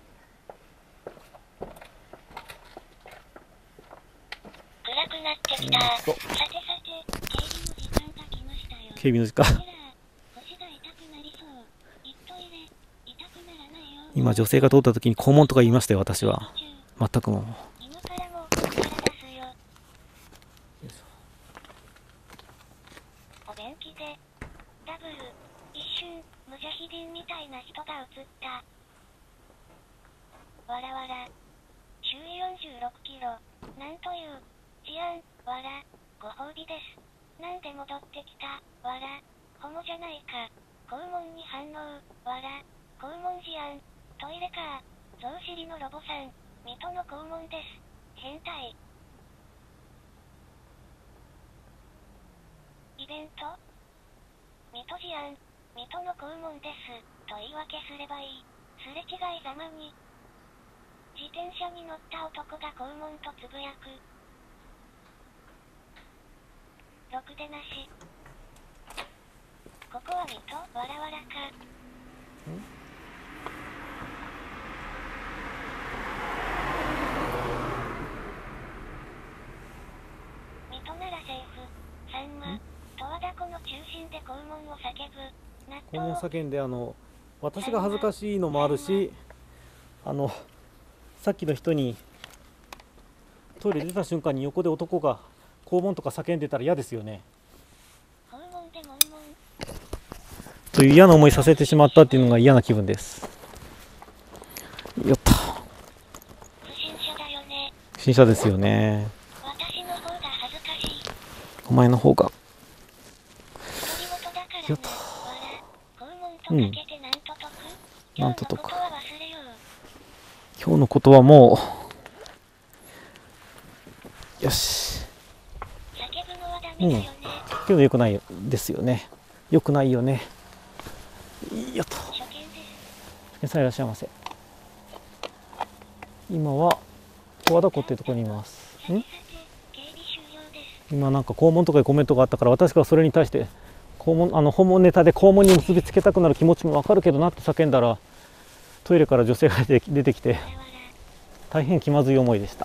暗くなってきた。さてさて、警備の時間が来ましたよ。 警備の時間。 腰が痛くなりそう。トイレ痛くならないよ。 今女性が通った時に肛門とか言いましたよ、私は。全くもう。 犬からも口から出すよ。お元気で。ダブル。一瞬、ムジャヒディンみたいな人が映った。わらわら。周囲46キロ。なんという治安。わら。ご褒美です。なんで戻ってきた。わら。ホモじゃないか。肛門に反応。わら。肛門事案。トイレか。象尻のロボさん。水戸の肛門です。変態。イベント？水戸事案。水戸の肛門です。と言い訳すればいい。すれ違いざまに。自転車に乗った男が肛門とつぶやく。ろくでなし。ここは水戸わらわらか。水戸ならセーフ。さんま。十和田湖の中心で肛門を叫ぶ。納肛門豆。 叫んで私が恥ずかしいのもあるし、さっきの人にトイレ出た瞬間に横で男が肛門とか叫んでたら嫌ですよね。 肛門でもんもん。 という嫌な思いさせてしまったっていうのが嫌な気分です。よっと。 不審者だよね。 不審者ですよね。 私の方が恥ずかしい。 お前の方が。 独り言だからな。 よっと。 わら。肛門とかけてなんと解く？ なんと解く。 今日のことは忘れよう。 今日のことはもうよし。 叫ぶのはダメだよね。 けど良くないですよね。良くないよね。よっと。 初見です。 皆さんいらっしゃいませ。今は十和田湖っていうところにいます。 さてさて、警備終了です。 今なんか肛門とかでコメントがあったから、私がそれに対して肛門ホモネタで肛門に結びつけたくなる気持ちもわかるけどなって叫んだら、トイレから女性が出てきてわらわら。 大変気まずい思いでした。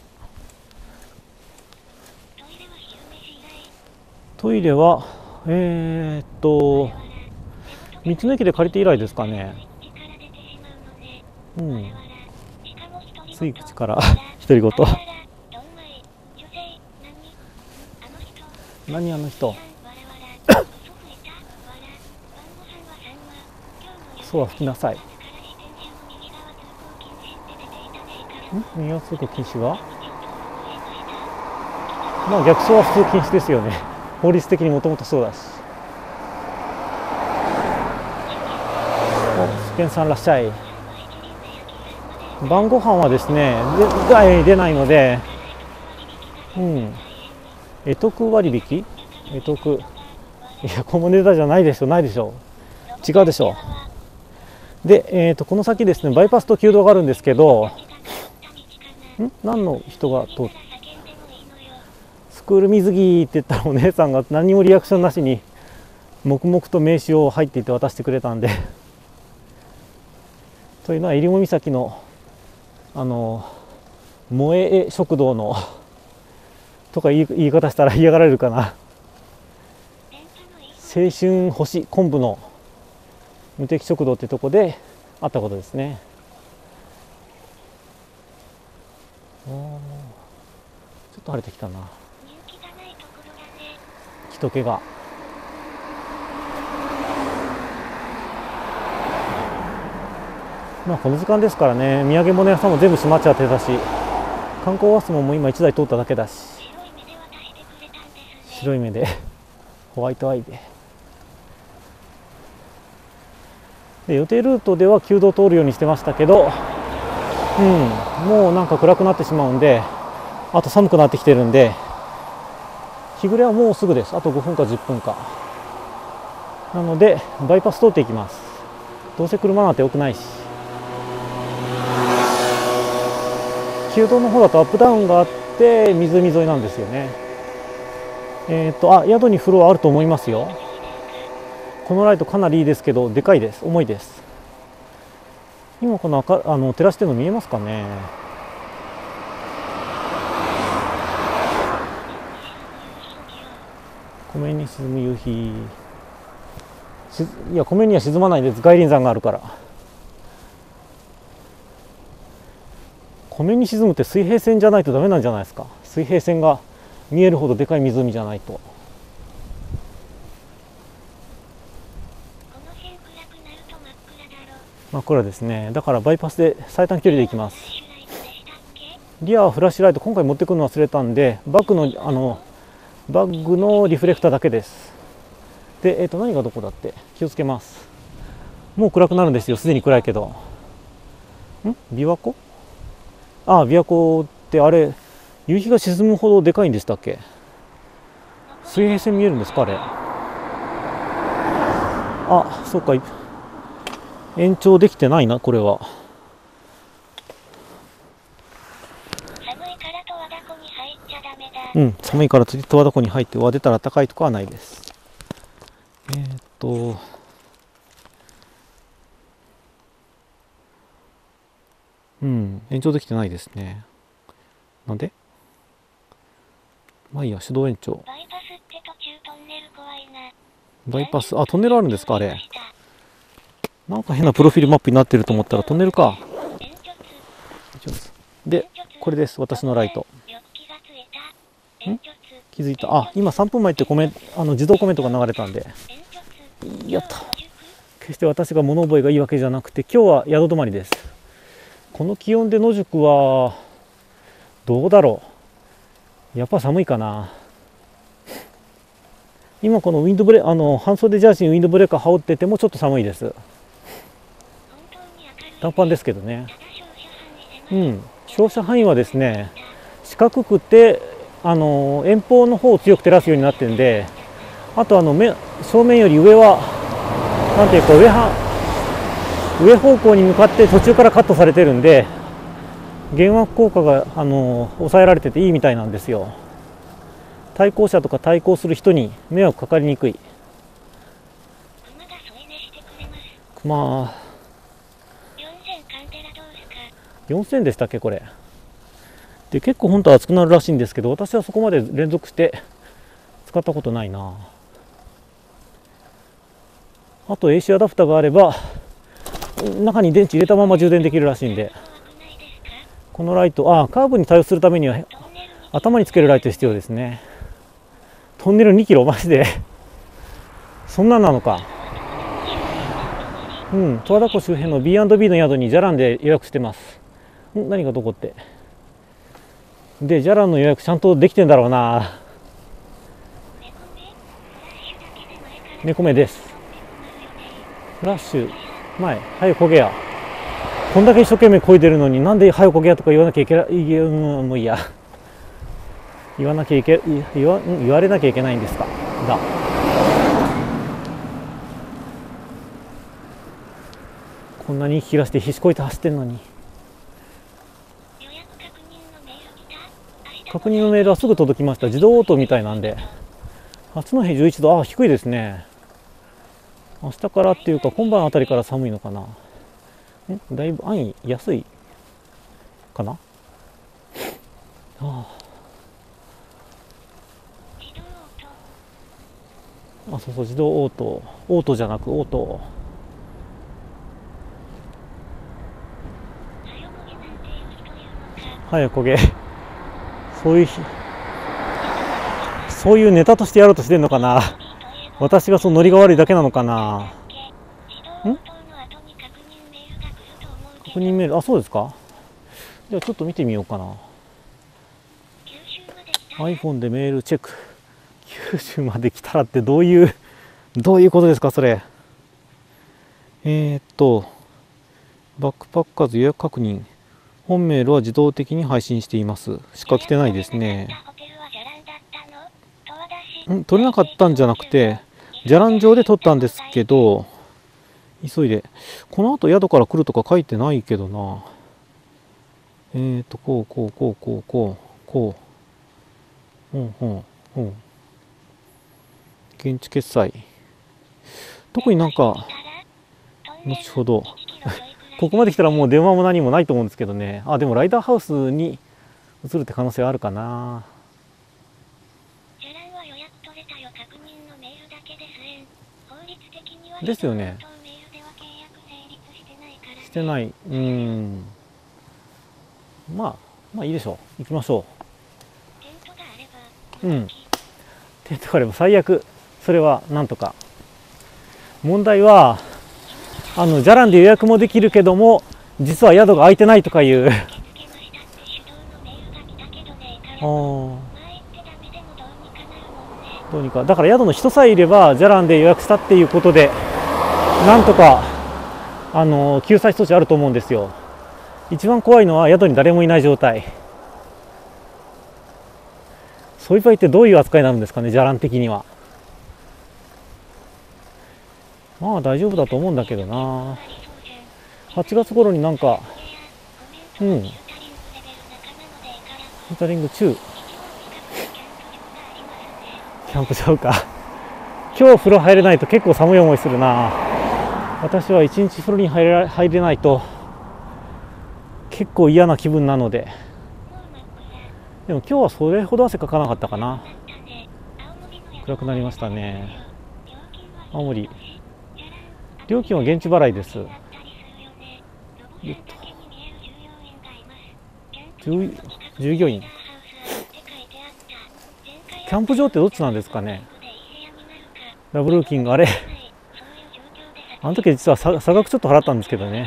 トイレは昼飯以来。 トイレはわらわら。 道の駅で借りて以来ですかね。 口から出てしまうのね。 うん。 わらわら。しかも独り言。 つい口からわら独り言。 わらわら。どんまい。女性。何？あの人。 何あの人。 わらわら。嘘吹いた。わら。晩ご飯はさんま。今日の夕そうは吹きなさい。 から自転車を右側通行禁止って出ていたねえから。 右側通行禁止は道を登録しました。 まあ逆走は普通禁止ですよね。法律的にもともとそうだし。お、試験さんいらっしゃい。晩ご飯はですね、出ないので、得得割引？得得。いや、このネタじゃないでしょ、ないでしょ。違うでしょ。で、この先ですね、バイパスと旧道があるんですけど、何の人が通って、スクール水着って言ったらお姉さんが何もリアクションなしに黙々と名刺を入っていって渡してくれたんでというのは入母岬の萌え食堂のとか言い方したら嫌がられるかな。青春星昆布の無敵食堂ってとこであったことですね。ちょっと晴れてきたな。人気が。まあこの時間ですからね、土産物屋さんも全部閉まっちゃってたし、観光バスも今1台通っただけだし、白い目でホワイトアイで予定ルートでは旧道を通るようにしてましたけど、もうなんか暗くなってしまうんで、 あと寒くなってきてるんで、日暮れはもうすぐです。あと5分か10分か。なのでバイパス通っていきます。どうせ車なんて多くないし。旧道の方だとアップダウンがあって湖沿いなんですよね。宿に風呂はあると思いますよ。このライトかなりいいですけど、でかいです。重いです。今この照らしてるの見えますかね。湖面に沈む夕日。いや、湖面には沈まないです。外輪山があるから。湖面に沈むって水平線じゃないとダメなんじゃないですか。水平線が見えるほどでかい湖じゃないと。真っ暗ですね。だからバイパスで最短距離で行きます。リアはフラッシュライト今回持ってくるの忘れたんで、バッグのリフレクターだけです。で、何がどこだって気をつけます。もう暗くなるんですよ。すでに暗いけど。琵琶湖？琵琶湖ってあれ、夕日が沈むほどでかいんでしたっけ？水平線見えるんですかあれ。そうか。延長できてないな、これは。 寒いから十和田湖に入っちゃダメだ。 寒いから十和田湖に入って出たら高いとかはないです。延長できてないですね。なんで？まあいいや、手動延長。 バイパスって途中トンネル怖いな。 バイパス、トンネルあるんですかあれ。なんか変なプロフィールマップになってると思ったらトンネルか。で、これです。私のライト。気づいた。今3分前って自動コメントが流れたんで。やった。決して私が物覚えがいいわけじゃなくて、今日は宿泊まりです。この気温で野宿はどうだろう。やっぱ寒いかな。今このウィンドブレ半袖ジャージにウィンドブレーカー羽織っててもちょっと寒いです。短パンですけどね。照射範囲はですね、四角くて遠方の方を強く照らすようになってるんで、あと正面より上はなんていうか上方向に向かって途中からカットされてるんで、減圧効果が抑えられてていいみたいなんですよ。対向車とか対向する人に迷惑かかりにくい。熊4000でしたっけこれ。で結構本当は熱くなるらしいんですけど、私はそこまで連続して使ったことないな。あと AC アダプターがあれば中に電池入れたまま充電できるらしいんで、このライトカーブに対応するためには頭につけるライト必要ですね。トンネル2キロマジでそんなんなのか。十和田湖周辺の B&B の宿にじゃらんで予約してます。何がどこってで、じゃらんの予約ちゃんとできてんだろうな。猫目です。フラッシュ前、早く焦げや。こんだけ一生懸命漕いでるのになんで早く焦げやとか言わなきゃいけない。もういいや。言われなきゃいけないんですか。こんなに息切らして必死こいて走ってんのに。確認のメールはすぐ届きました。自動応答みたいなんで。八戸11度、低いですね。明日からっていうか今晩あたりから寒いのかな。だいぶ安易安いかな。そう自動応答じゃなく応答。早く焦げ。そういうネタとしてやろうとしてんのかな。私がそのノリが悪いだけなのかな。確認メール、そうですか。じゃあちょっと見てみようかな。iPhone でメールチェック。九州まで来たらってどういうことですかそれ。バックパッカーズ予約確認。 本メールは自動的に配信しています。しか来てないですね。取れなかったんじゃなくて、じゃらん上で取ったんですけど、急いで。この後宿から来るとか書いてないけどな。こう、こう、こう、こう、こう、こう。現地決済。特になんか、後ほど。ここまで来たらもう電話も何もないと思うんですけどね。あ、でもライダーハウスに移るって可能性はあるかな。ですよね。してない。まあいいでしょう。行きましょう。テントがあれば最悪。それはなんとか。問題はじゃらんで予約もできるけども、実は宿が空いてないとかいうどうにか。だから宿の人さえいればじゃらんで予約したっていうことでなんとか救済措置あると思うんですよ。一番怖いのは宿に誰もいない状態。そういう場合ってどういう扱いになるんですかね、じゃらん的には。まあ大丈夫だと思うんだけどな。8月頃になんかフィータリング中キャンプ場か。今日風呂入れないと結構寒い思いするな。私は一日風呂に入れないと結構嫌な気分なので。でも今日はそれほど汗かかなかったかな。暗くなりましたね。青森料金は現地払いです。従業員キャンプ場ってどっちなんですかね。ダブルブッキングあれあの時実は差額ちょっと払ったんですけどね。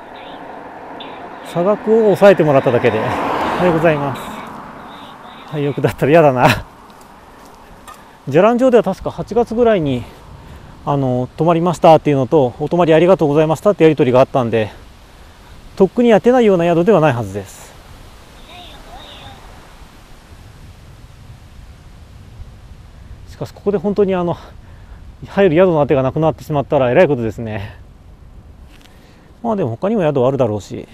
差額を抑えてもらっただけで。おはようございます。廃屋だったら嫌だな。じゃらん上では確か8月ぐらいに泊まりましたっていうのと、お泊まりありがとうございましたってやり取りがあったんで、とっくにやってないような宿ではないはずです。しかしここで本当に入る宿の当てがなくなってしまったらえらいことですね。まあでも他にも宿はあるだろうし、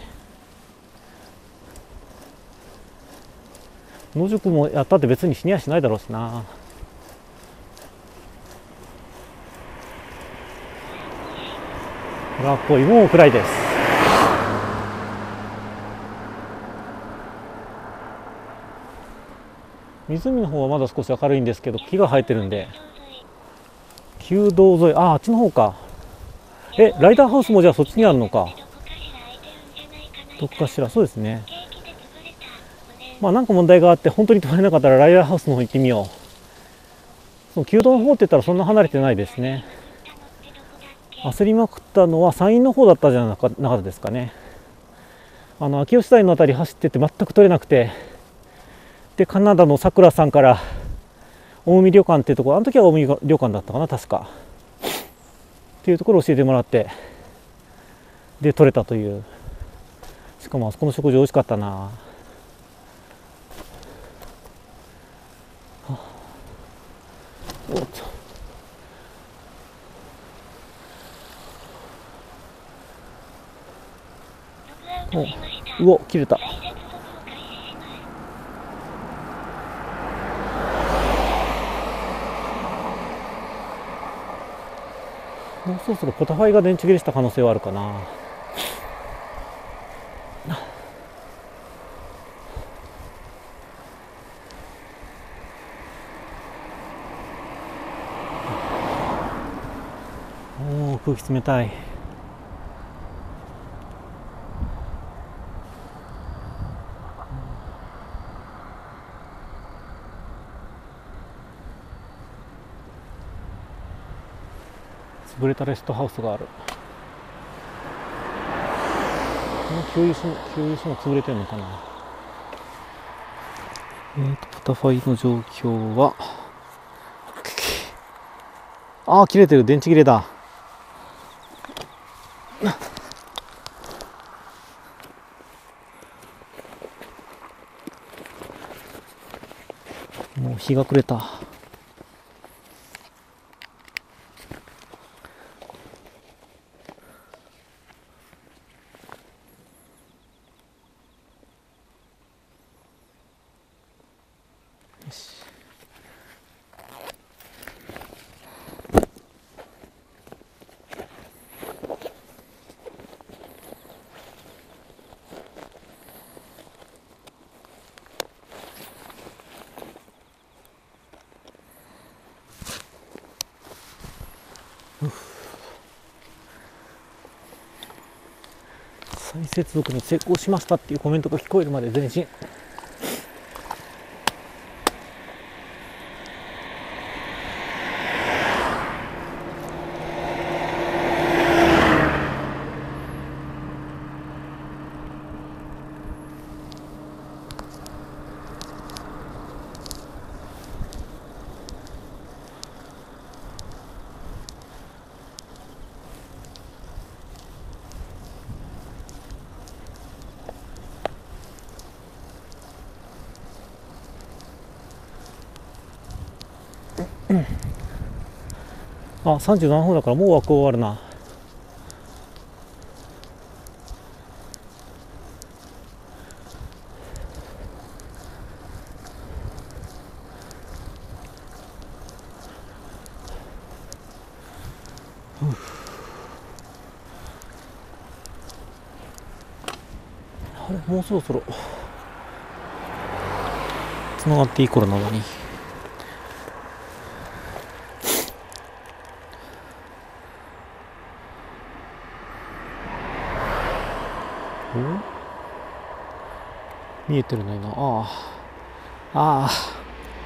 野宿もやったって別に死にはしないだろうしな。学校もう暗いです。湖の方はまだ少し明るいんですけど、木が生えてるんで。旧道沿い、あっちの方か。ライダーハウスもじゃあそっちにあるのか。どっかしら。そうですね。まあなんか問題があって本当に泊まれなかったらライダーハウスの方行ってみよう。その旧道の方って言ったらそんな離れてないですね。焦りまくったのは山陰の方だったじゃなかったですかね。秋吉台のあたり走ってて全く取れなくて、でカナダのさくらさんから近江旅館っていうところ、あの時は近江旅館だったかな確かっていうところを教えてもらって、で取れたという。しかもあそこの食事美味しかったな。おっとうお、切れた。もうそろそろポタファイが電池切れした可能性はあるかな。おお、空気冷たい。潰れたレストハウスがある。この給油所も潰れてるのかな。ポタファイの状況は切れてる。電池切れだ。 う日が暮れた。よし。再接続に成功しましたっていうコメントが聞こえるまで前進。あ、37分だからもう枠終わるな。あれ、もうそろそろつながっていい頃なのに。見えてるのにな。ああ。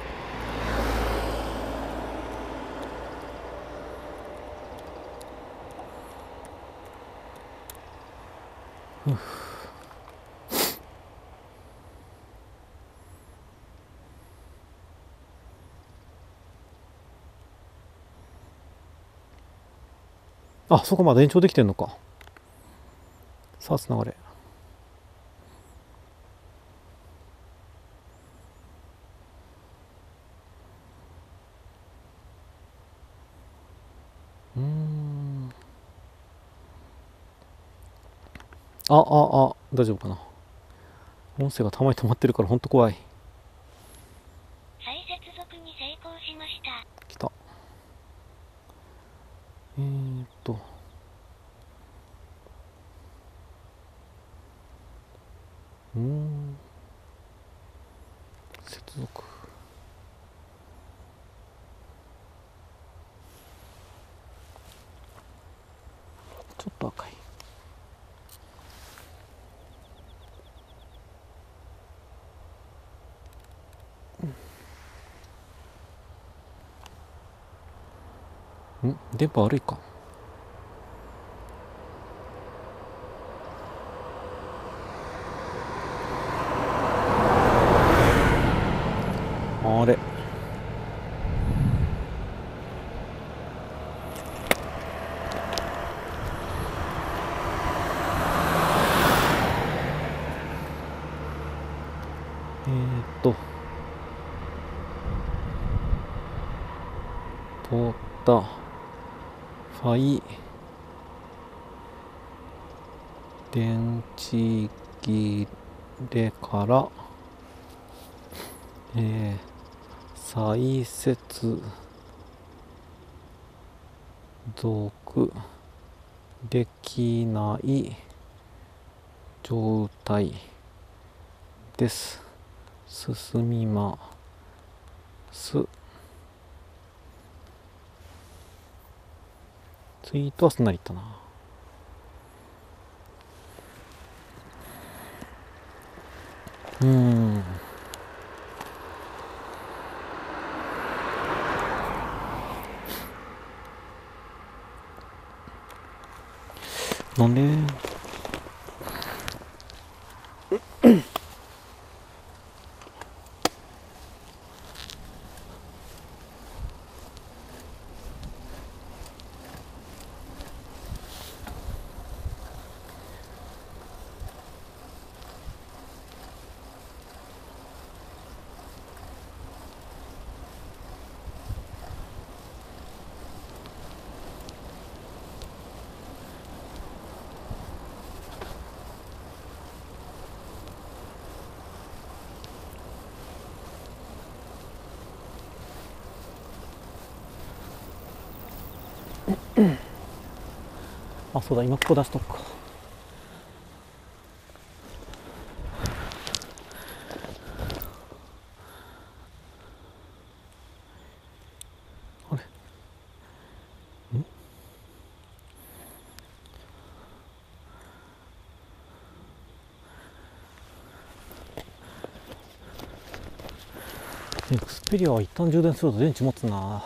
あ、そこまで延長できてんのか。さあ、つながれ。大丈夫かな。音声がたまに止まってるからほんと怖い。 再接続に成功しました。 来た。接続。ちょっと赤い。電波悪いか。あれ。通ったファイ電池切れから再接続できない状態です。進みます。ツイートはすんなりいったな。なんであ、そうだ、今ここ出しとくか。あれ、エクスペリアは一旦充電すると電池持つな。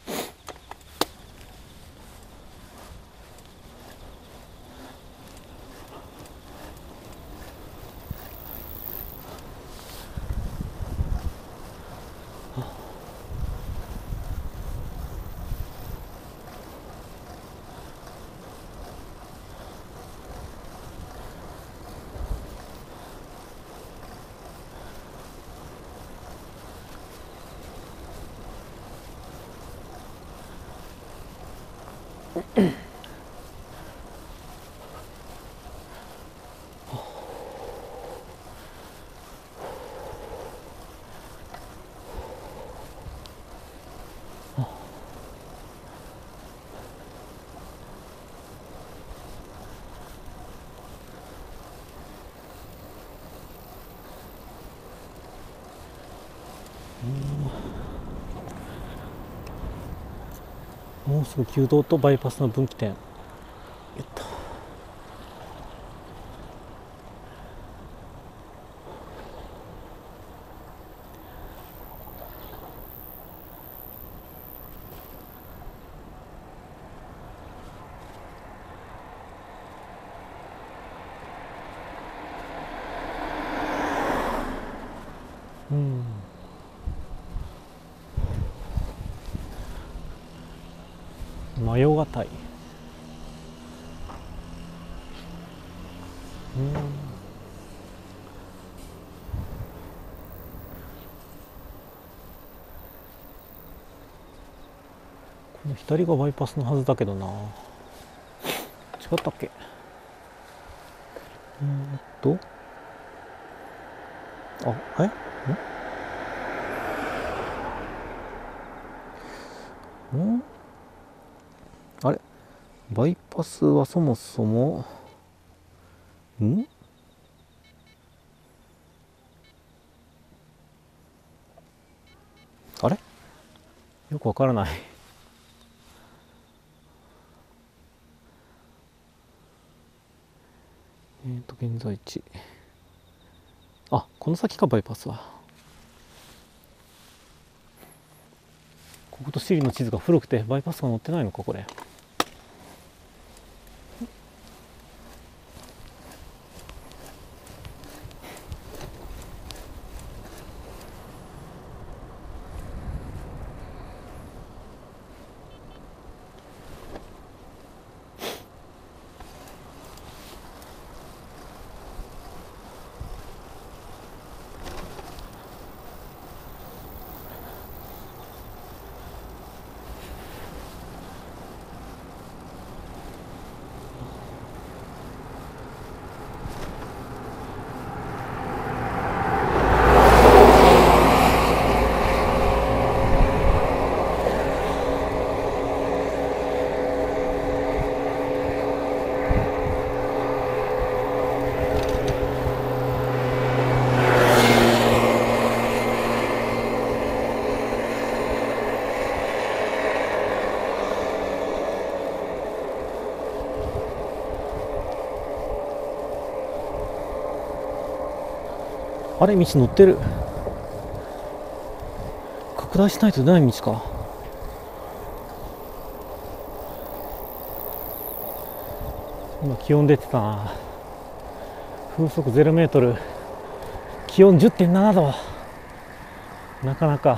もうすぐ旧道とバイパスの分岐点。よっと。迷いがたい。この左がバイパスのはずだけどな。違ったっけ。あ、あれ、バイパスはそもそもあれ、よくわからない。現在地。あ、この先か、バイパスは。こことシリの地図が古くてバイパスが載ってないのか、これ。あれ、道乗ってる。拡大しないと出ない道か。今気温出てたな。風速0メートル、気温 10.7 度。なかなか。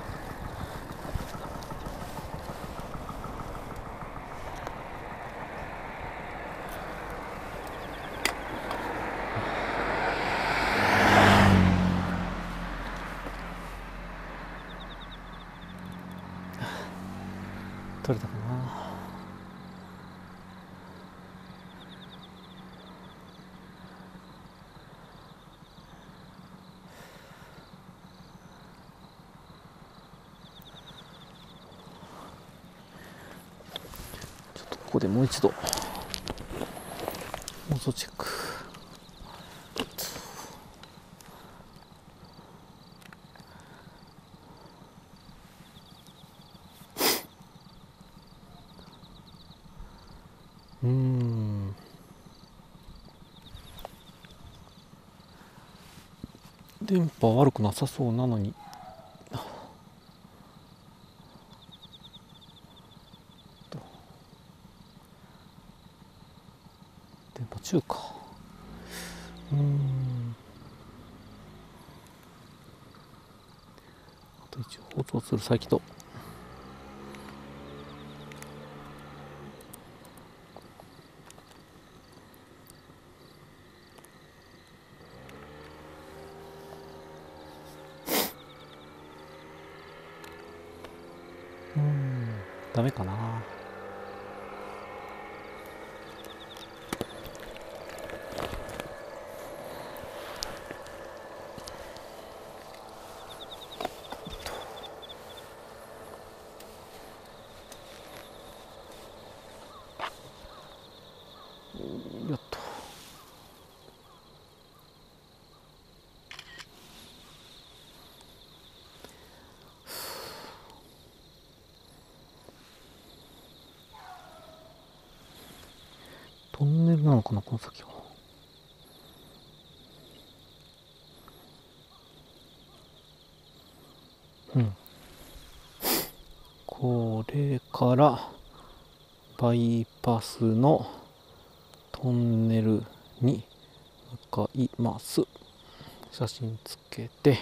取れたかな。 こでもう一度オートチェック。電波悪くなさそうなのに。電波中か。あと一応放送するサーキット。ダメかな。よっと。トンネルなのかな、この先は。これからバイパスのトンネルに向かいます。写真つけて、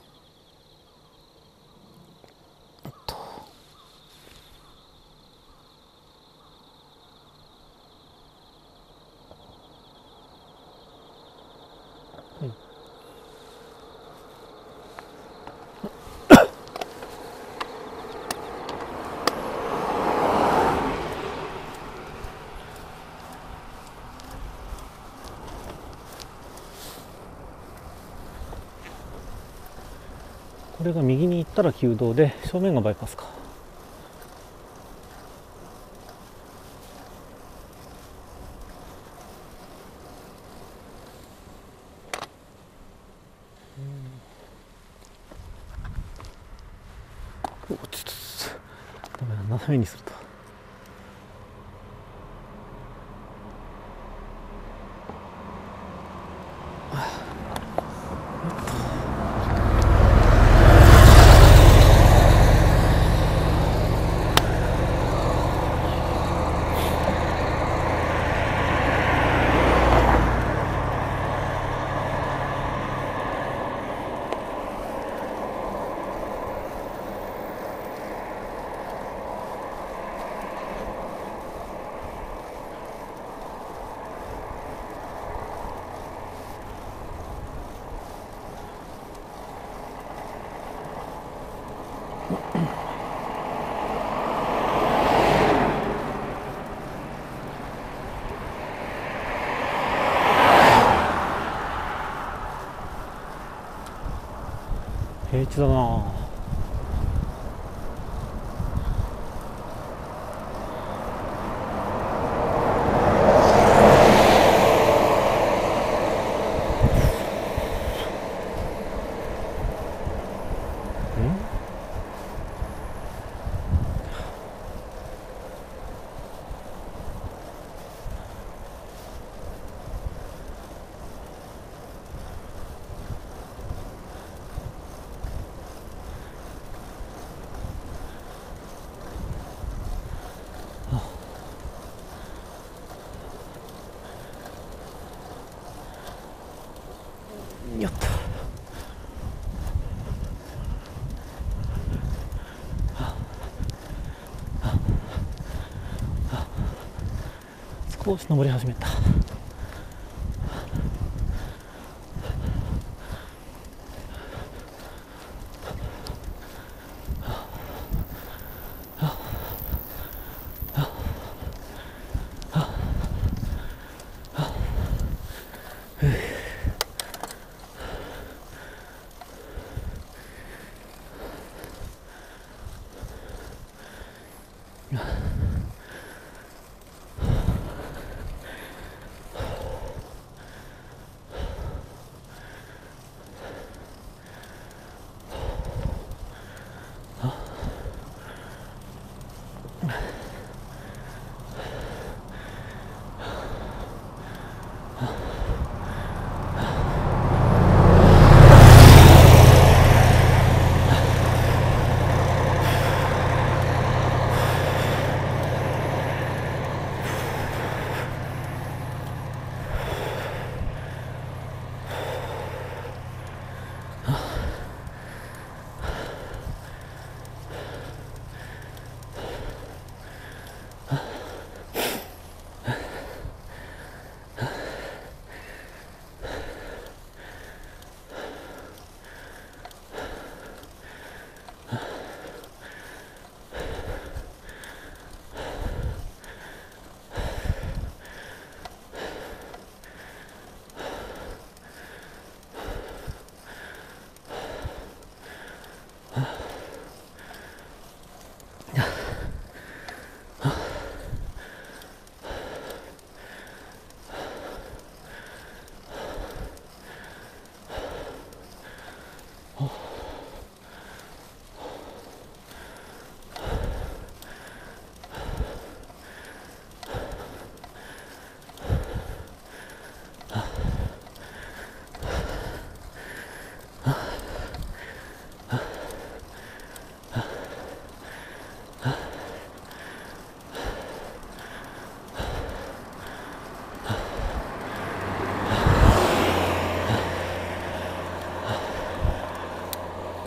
これが右に行ったら旧道で、正面がバイパスか。お、ちょっとダメだ、斜めにすると。平地だな。よっと。少し登り始めた。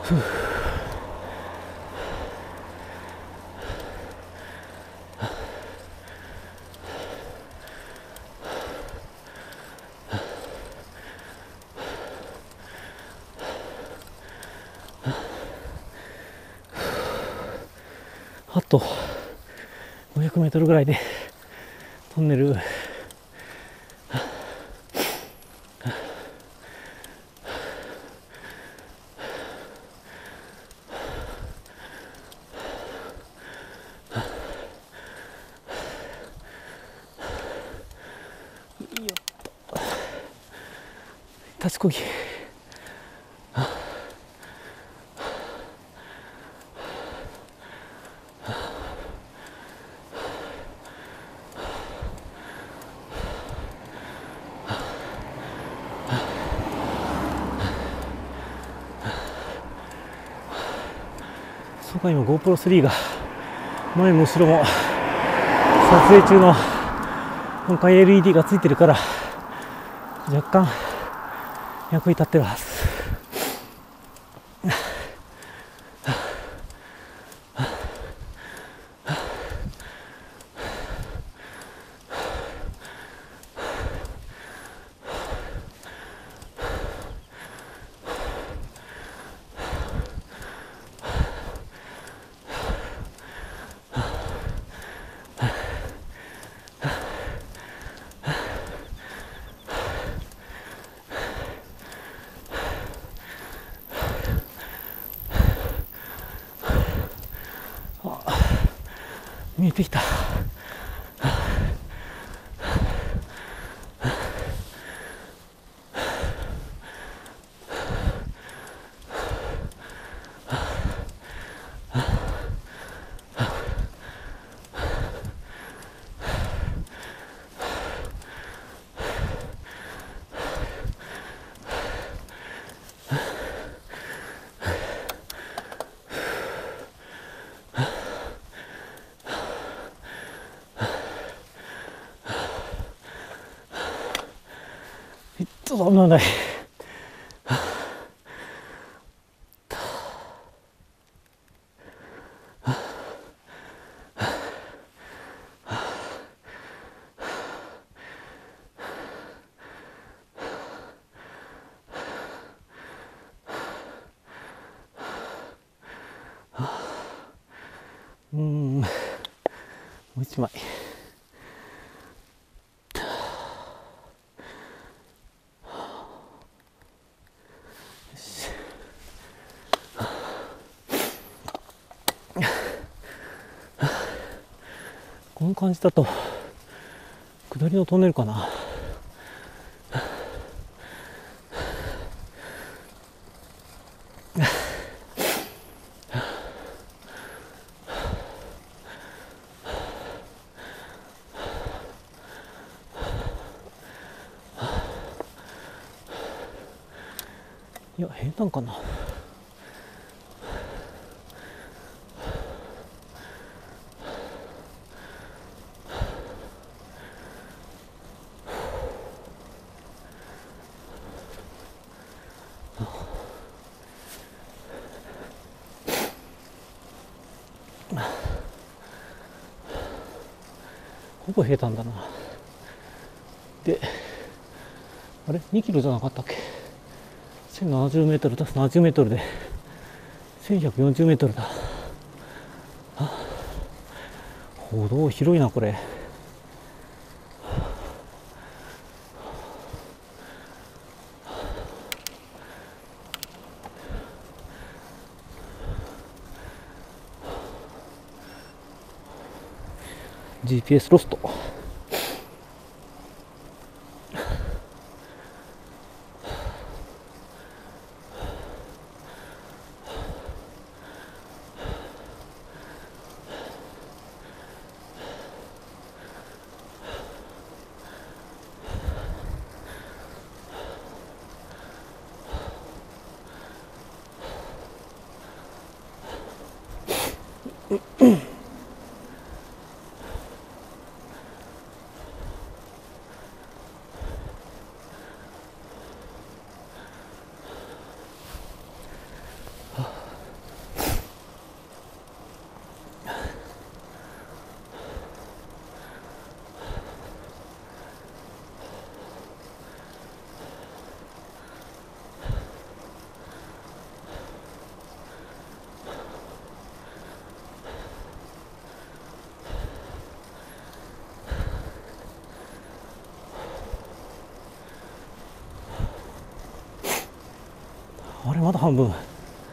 あと500メートルぐらいでトンネル。立ちこぎ。そうか、今 GoPro3 が前も後ろも撮影中の今回 LED がついてるから若干役に立ってるはず。見えてきた。ちょっと危ない。もう一枚。この感じだと下りのトンネルかな。いや、平坦かな。ほぼ平坦だな。で、あれ2キロじゃなかったっけ。1070メートル足す70メートルで1140メートルだ。歩道広いなこれ。GPS ロスト。 れまだ半分。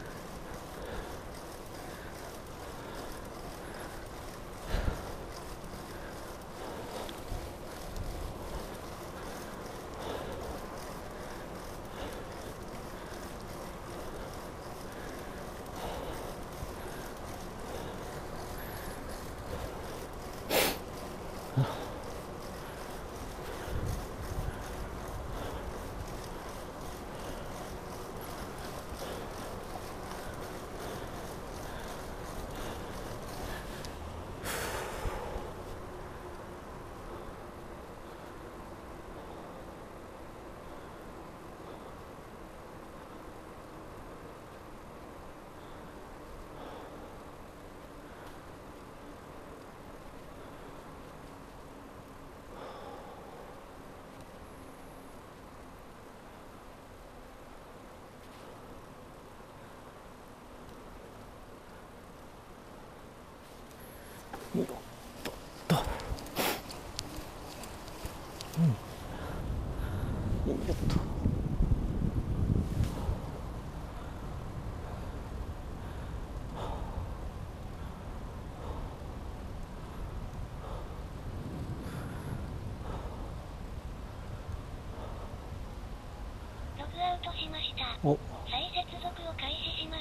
ログアウトしました。 お、 再接続を開始します。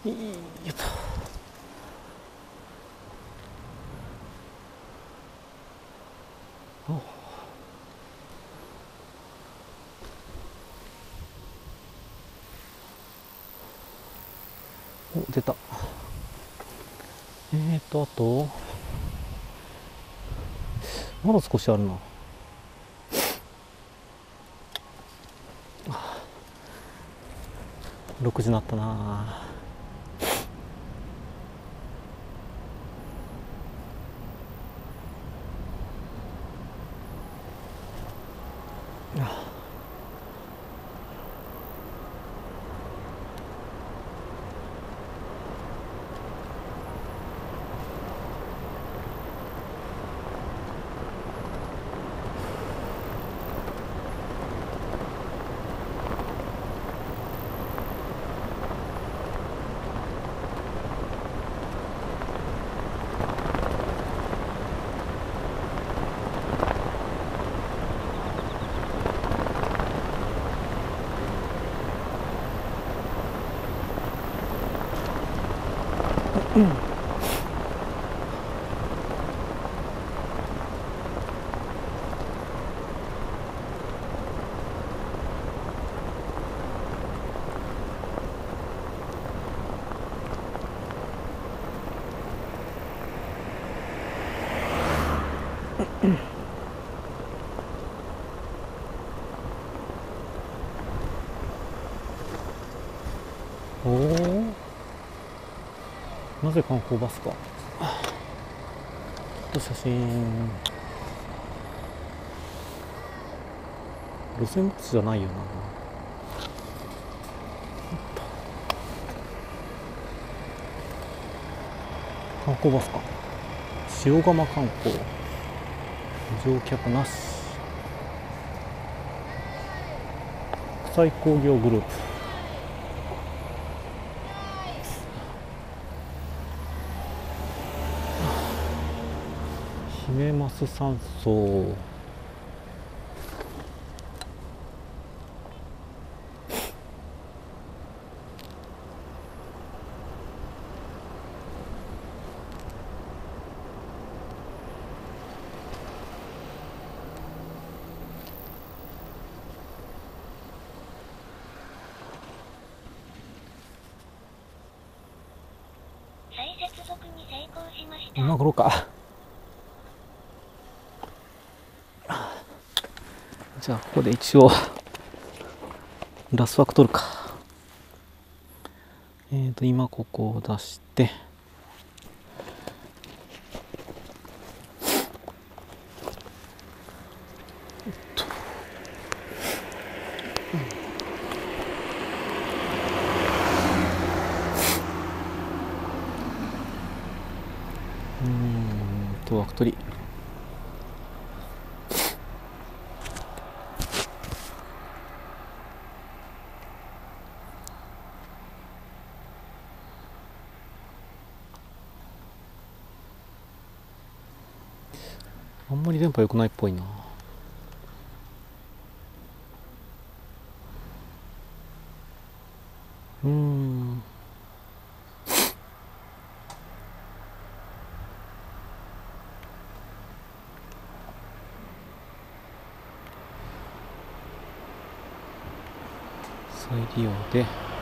よっと。お、出た。あとまだ少しあるな。6時になったな。おお、なぜ観光バスか。写真、路線バスじゃないよな。観光バスか。塩釜観光、乗客なし。国際工業グループ。姫ます山荘。 再接続に成功しました。 今頃か。じゃあここで一応ラス枠取るか。今ここを出して、枠取り。 あんまり電波良くないっぽいな。再利用で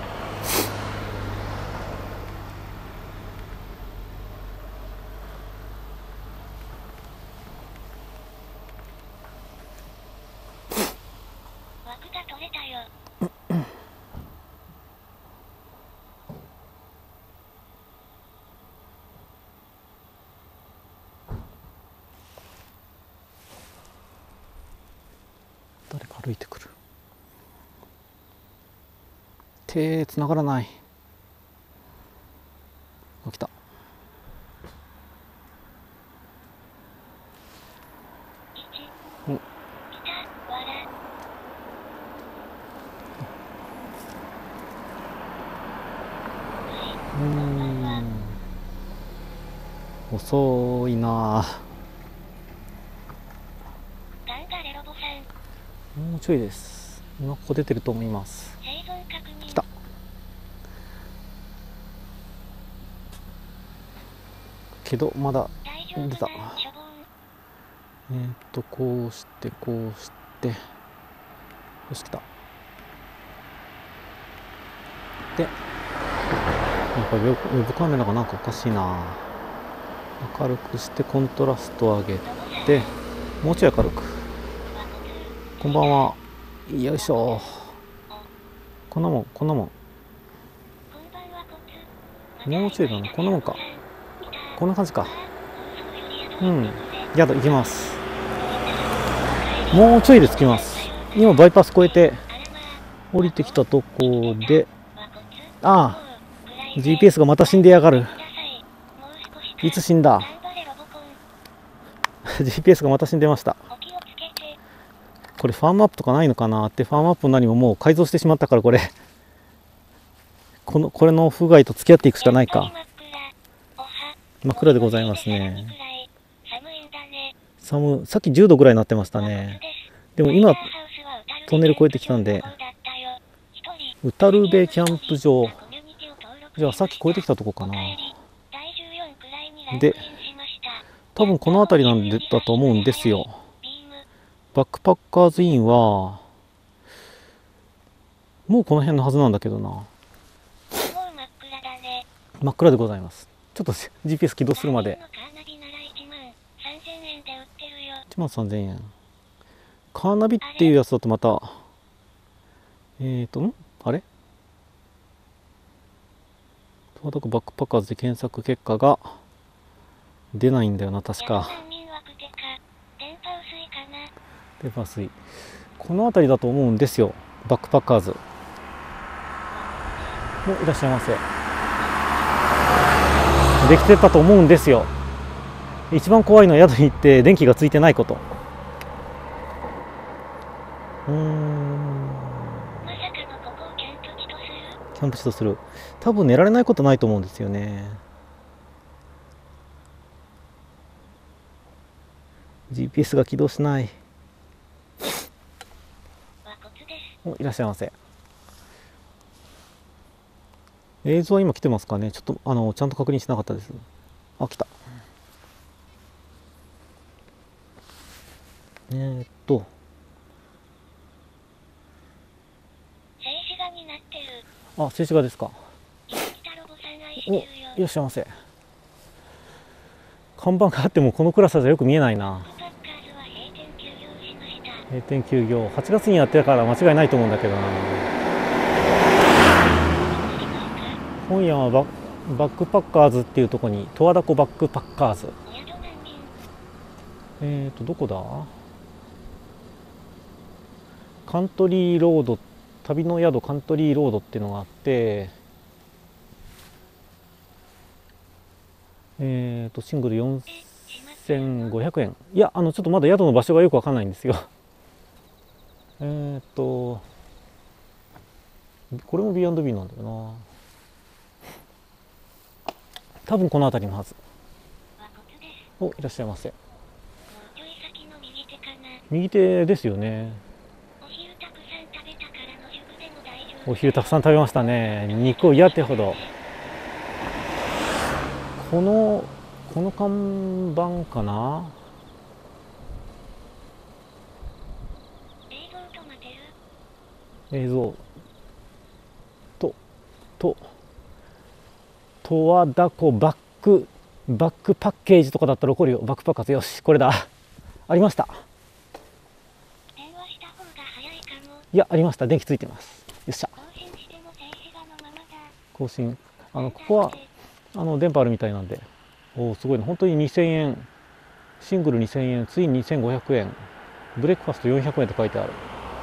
枠が取れたよ。 誰か歩いてくる。手繋がらない。あ、来た。お、 来た、わら。 遅いな。 頑張れロボさん。 もうちょいです。今ここ出てると思います。 生存確認。 来た。けどまだ出た。こうしてこうしてよし、来た。で、やっぱりウェブカメラがなんかおかしいな。明るくしてコントラストを上げて、もうちょい明るく。こんばんは。よいしょ。こんなもん、こんなもん。もうちょいだな。こんなもんか。こんな感じか。宿行きます。もうちょいで着きます。今バイパス越えて降りてきたとこで、ああ、GPS がまた死んでやがる。いつ死んだ？GPS がまた死んでました。これファームアップとかないのかなって。ファームアップ何ももう改造してしまったから、これの不具合と付き合っていくしかないか。真っ暗でございますね。さっき10度ぐらいになってましたね。でも今トンネル越えてきたんで、うたるべキャンプ場。じゃあさっき越えてきたとこかな。で、多分この辺りだと思うんですよ。バックパッカーズインはもうこの辺のはずなんだけどな。真っ暗でございます。ちょっと GPS 起動するまで。13,000円。カーナビっていうやつだとまたあれ十和田湖バックパッカーズで検索結果が出ないんだよな、確か。電波薄い。この辺りだと思うんですよ、バックパッカーズ。お、いらっしゃいませ。できてたと思うんですよ。一番怖いのは宿に行って電気がついてないこと。 まさかのここをキャンプ地とする？ キャンプ地とする。多分寝られないことないと思うんですよね。GPS が起動しない。お、いらっしゃいませ。映像は今来てますかね。ちょっとちゃんと確認しなかったです。あ、来た。 静止画になってる。 あ、静止画ですか。お、いらっしゃいませ。看板があってもこの暗さじゃよく見えないな。閉店休業。8月にやってるから間違いないと思うんだけどな。今夜はバックパッカーズっていうところに、十和田湖バックパッカーズ。どこだ？カントリーロード、旅の宿カントリーロードっていうのがあって、シングル4500円。いや、ちょっとまだ宿の場所がよくわかんないんですよ。これも B&B なんだよな。多分この辺りのはず。お、いらっしゃいませ。 右手ですよね。 お昼たくさん食べたからの食でも大丈夫。 お昼たくさん食べましたね。肉を嫌ってほど。この看板かな。 映像と待てる。 映像と十和田湖バックパッケージとかだったら怒るよ。バックパッカーズ、よし、これだ。ありました。 電話した方が早いかも。 いや、ありました。電気ついてます。よっしゃ。 更新しても静止画のままだ。 更新。ここは電波あるみたいなんで。おお、すごいね。本当に2000円。シングル2000円、ツイン2500円、ブレックファスト400円と書いてある。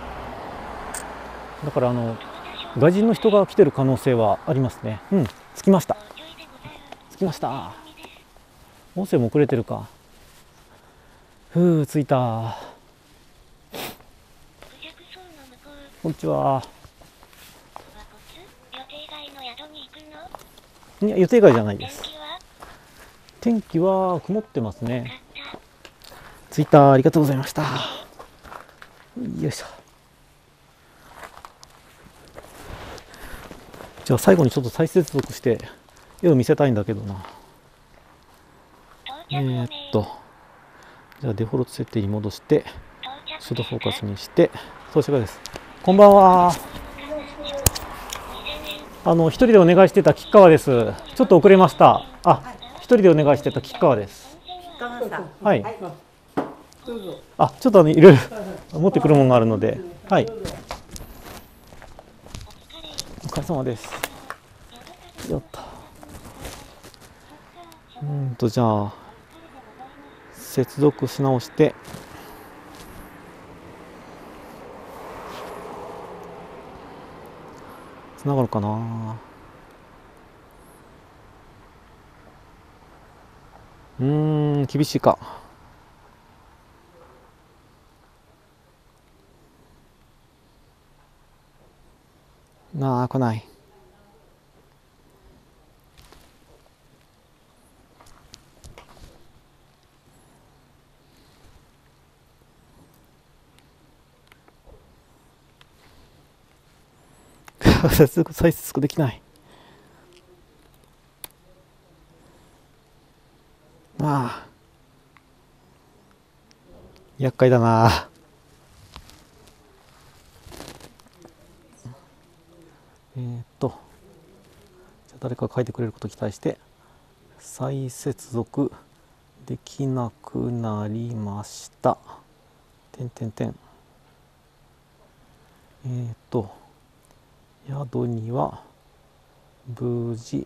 だから外人の人が来てる可能性はありますね。うん、着きました。着きました。音声も遅れてるか。着いた。こんにちは。いや、予定外じゃないです。天気は曇ってますね。着いた。ありがとうございました。よいしょ。じゃあ最後にちょっと再接続して絵を見せたいんだけどな。じゃあデフォルト設定に戻してシュートフォーカスにして到着です。こんばんは。一人でお願いしてた吉川です。ちょっと遅れました。一人でお願いしてた吉川です。はい。ちょっといろいろ持ってくるものがあるので、はい。お疲れ様です。よっと。じゃあ接続し直してつながるかな。厳しいか。来ない。再接続できない。厄介だな。じゃあ誰かが書いてくれることを期待して再接続できなくなりました。宿には無事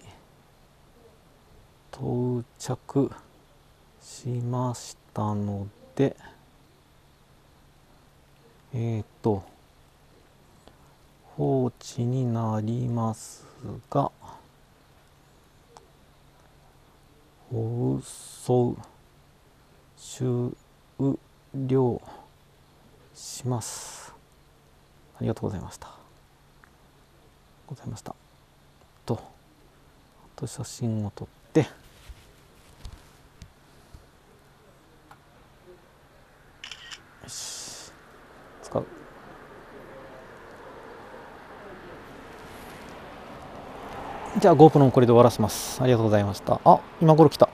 到着しましたので、放置になりますが、放送終了します。ありがとうございました。あと写真を撮ってよし、使う。じゃあ GoPro もこれで終わらせます。ありがとうございました。今頃来た。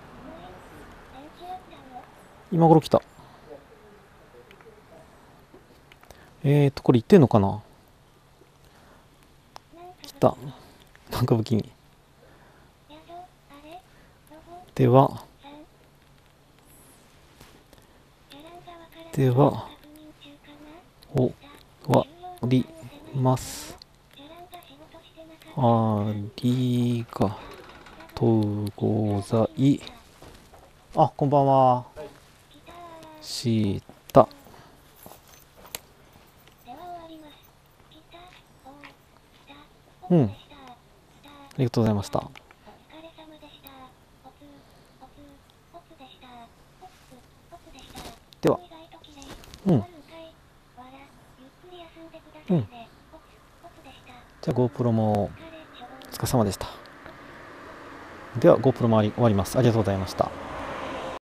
これ言ってんのかな。来た。なんか不気味。では終わります。ありがとうございこんばんは。した。ありがとうございました。では、じゃあ GoPro もお疲れ様でした。では GoPro も終わります。ありがとうございました。